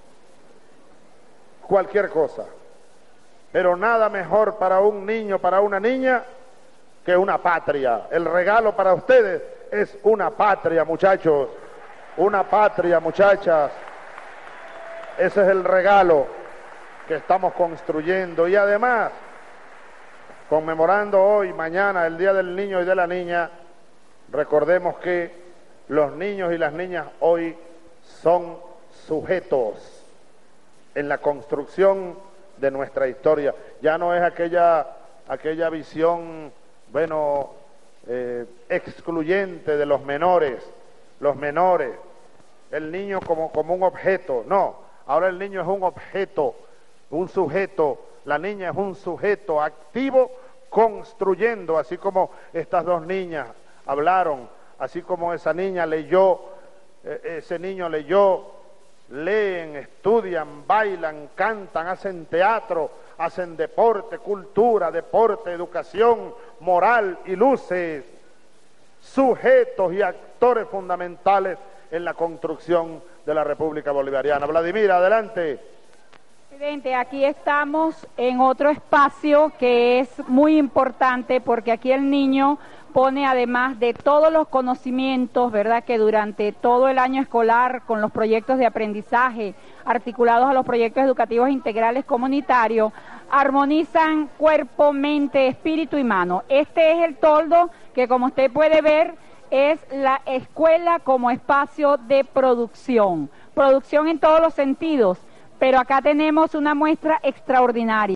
cualquier cosa. Pero nada mejor para un niño, para una niña, que una patria. El regalo para ustedes es una patria, muchachos. Una patria, muchachas. Ese es el regalo que estamos construyendo. Y además, conmemorando hoy, mañana, el Día del Niño y de la Niña, recordemos que los niños y las niñas hoy son sujetos en la construcción de nuestra historia. Ya no es aquella, aquella visión, bueno, eh, excluyente de los menores, los menores, el niño como, como un objeto. No, ahora el niño es un objeto, un sujeto, la niña es un sujeto activo construyendo, así como estas dos niñas hablaron, así como esa niña leyó, eh, ese niño leyó, leen, estudian, bailan, cantan, hacen teatro, hacen deporte, cultura, deporte, educación, moral y luces, sujetos y actores fundamentales en la construcción de la República Bolivariana. Vladimira, adelante. Presidente, aquí estamos en otro espacio que es muy importante porque aquí el niño pone, además de todos los conocimientos, ¿verdad?, que durante todo el año escolar, con los proyectos de aprendizaje articulados a los proyectos educativos integrales comunitarios, armonizan cuerpo, mente, espíritu y mano. Este es el toldo que, como usted puede ver, es la escuela como espacio de producción, producción en todos los sentidos, pero acá tenemos una muestra extraordinaria.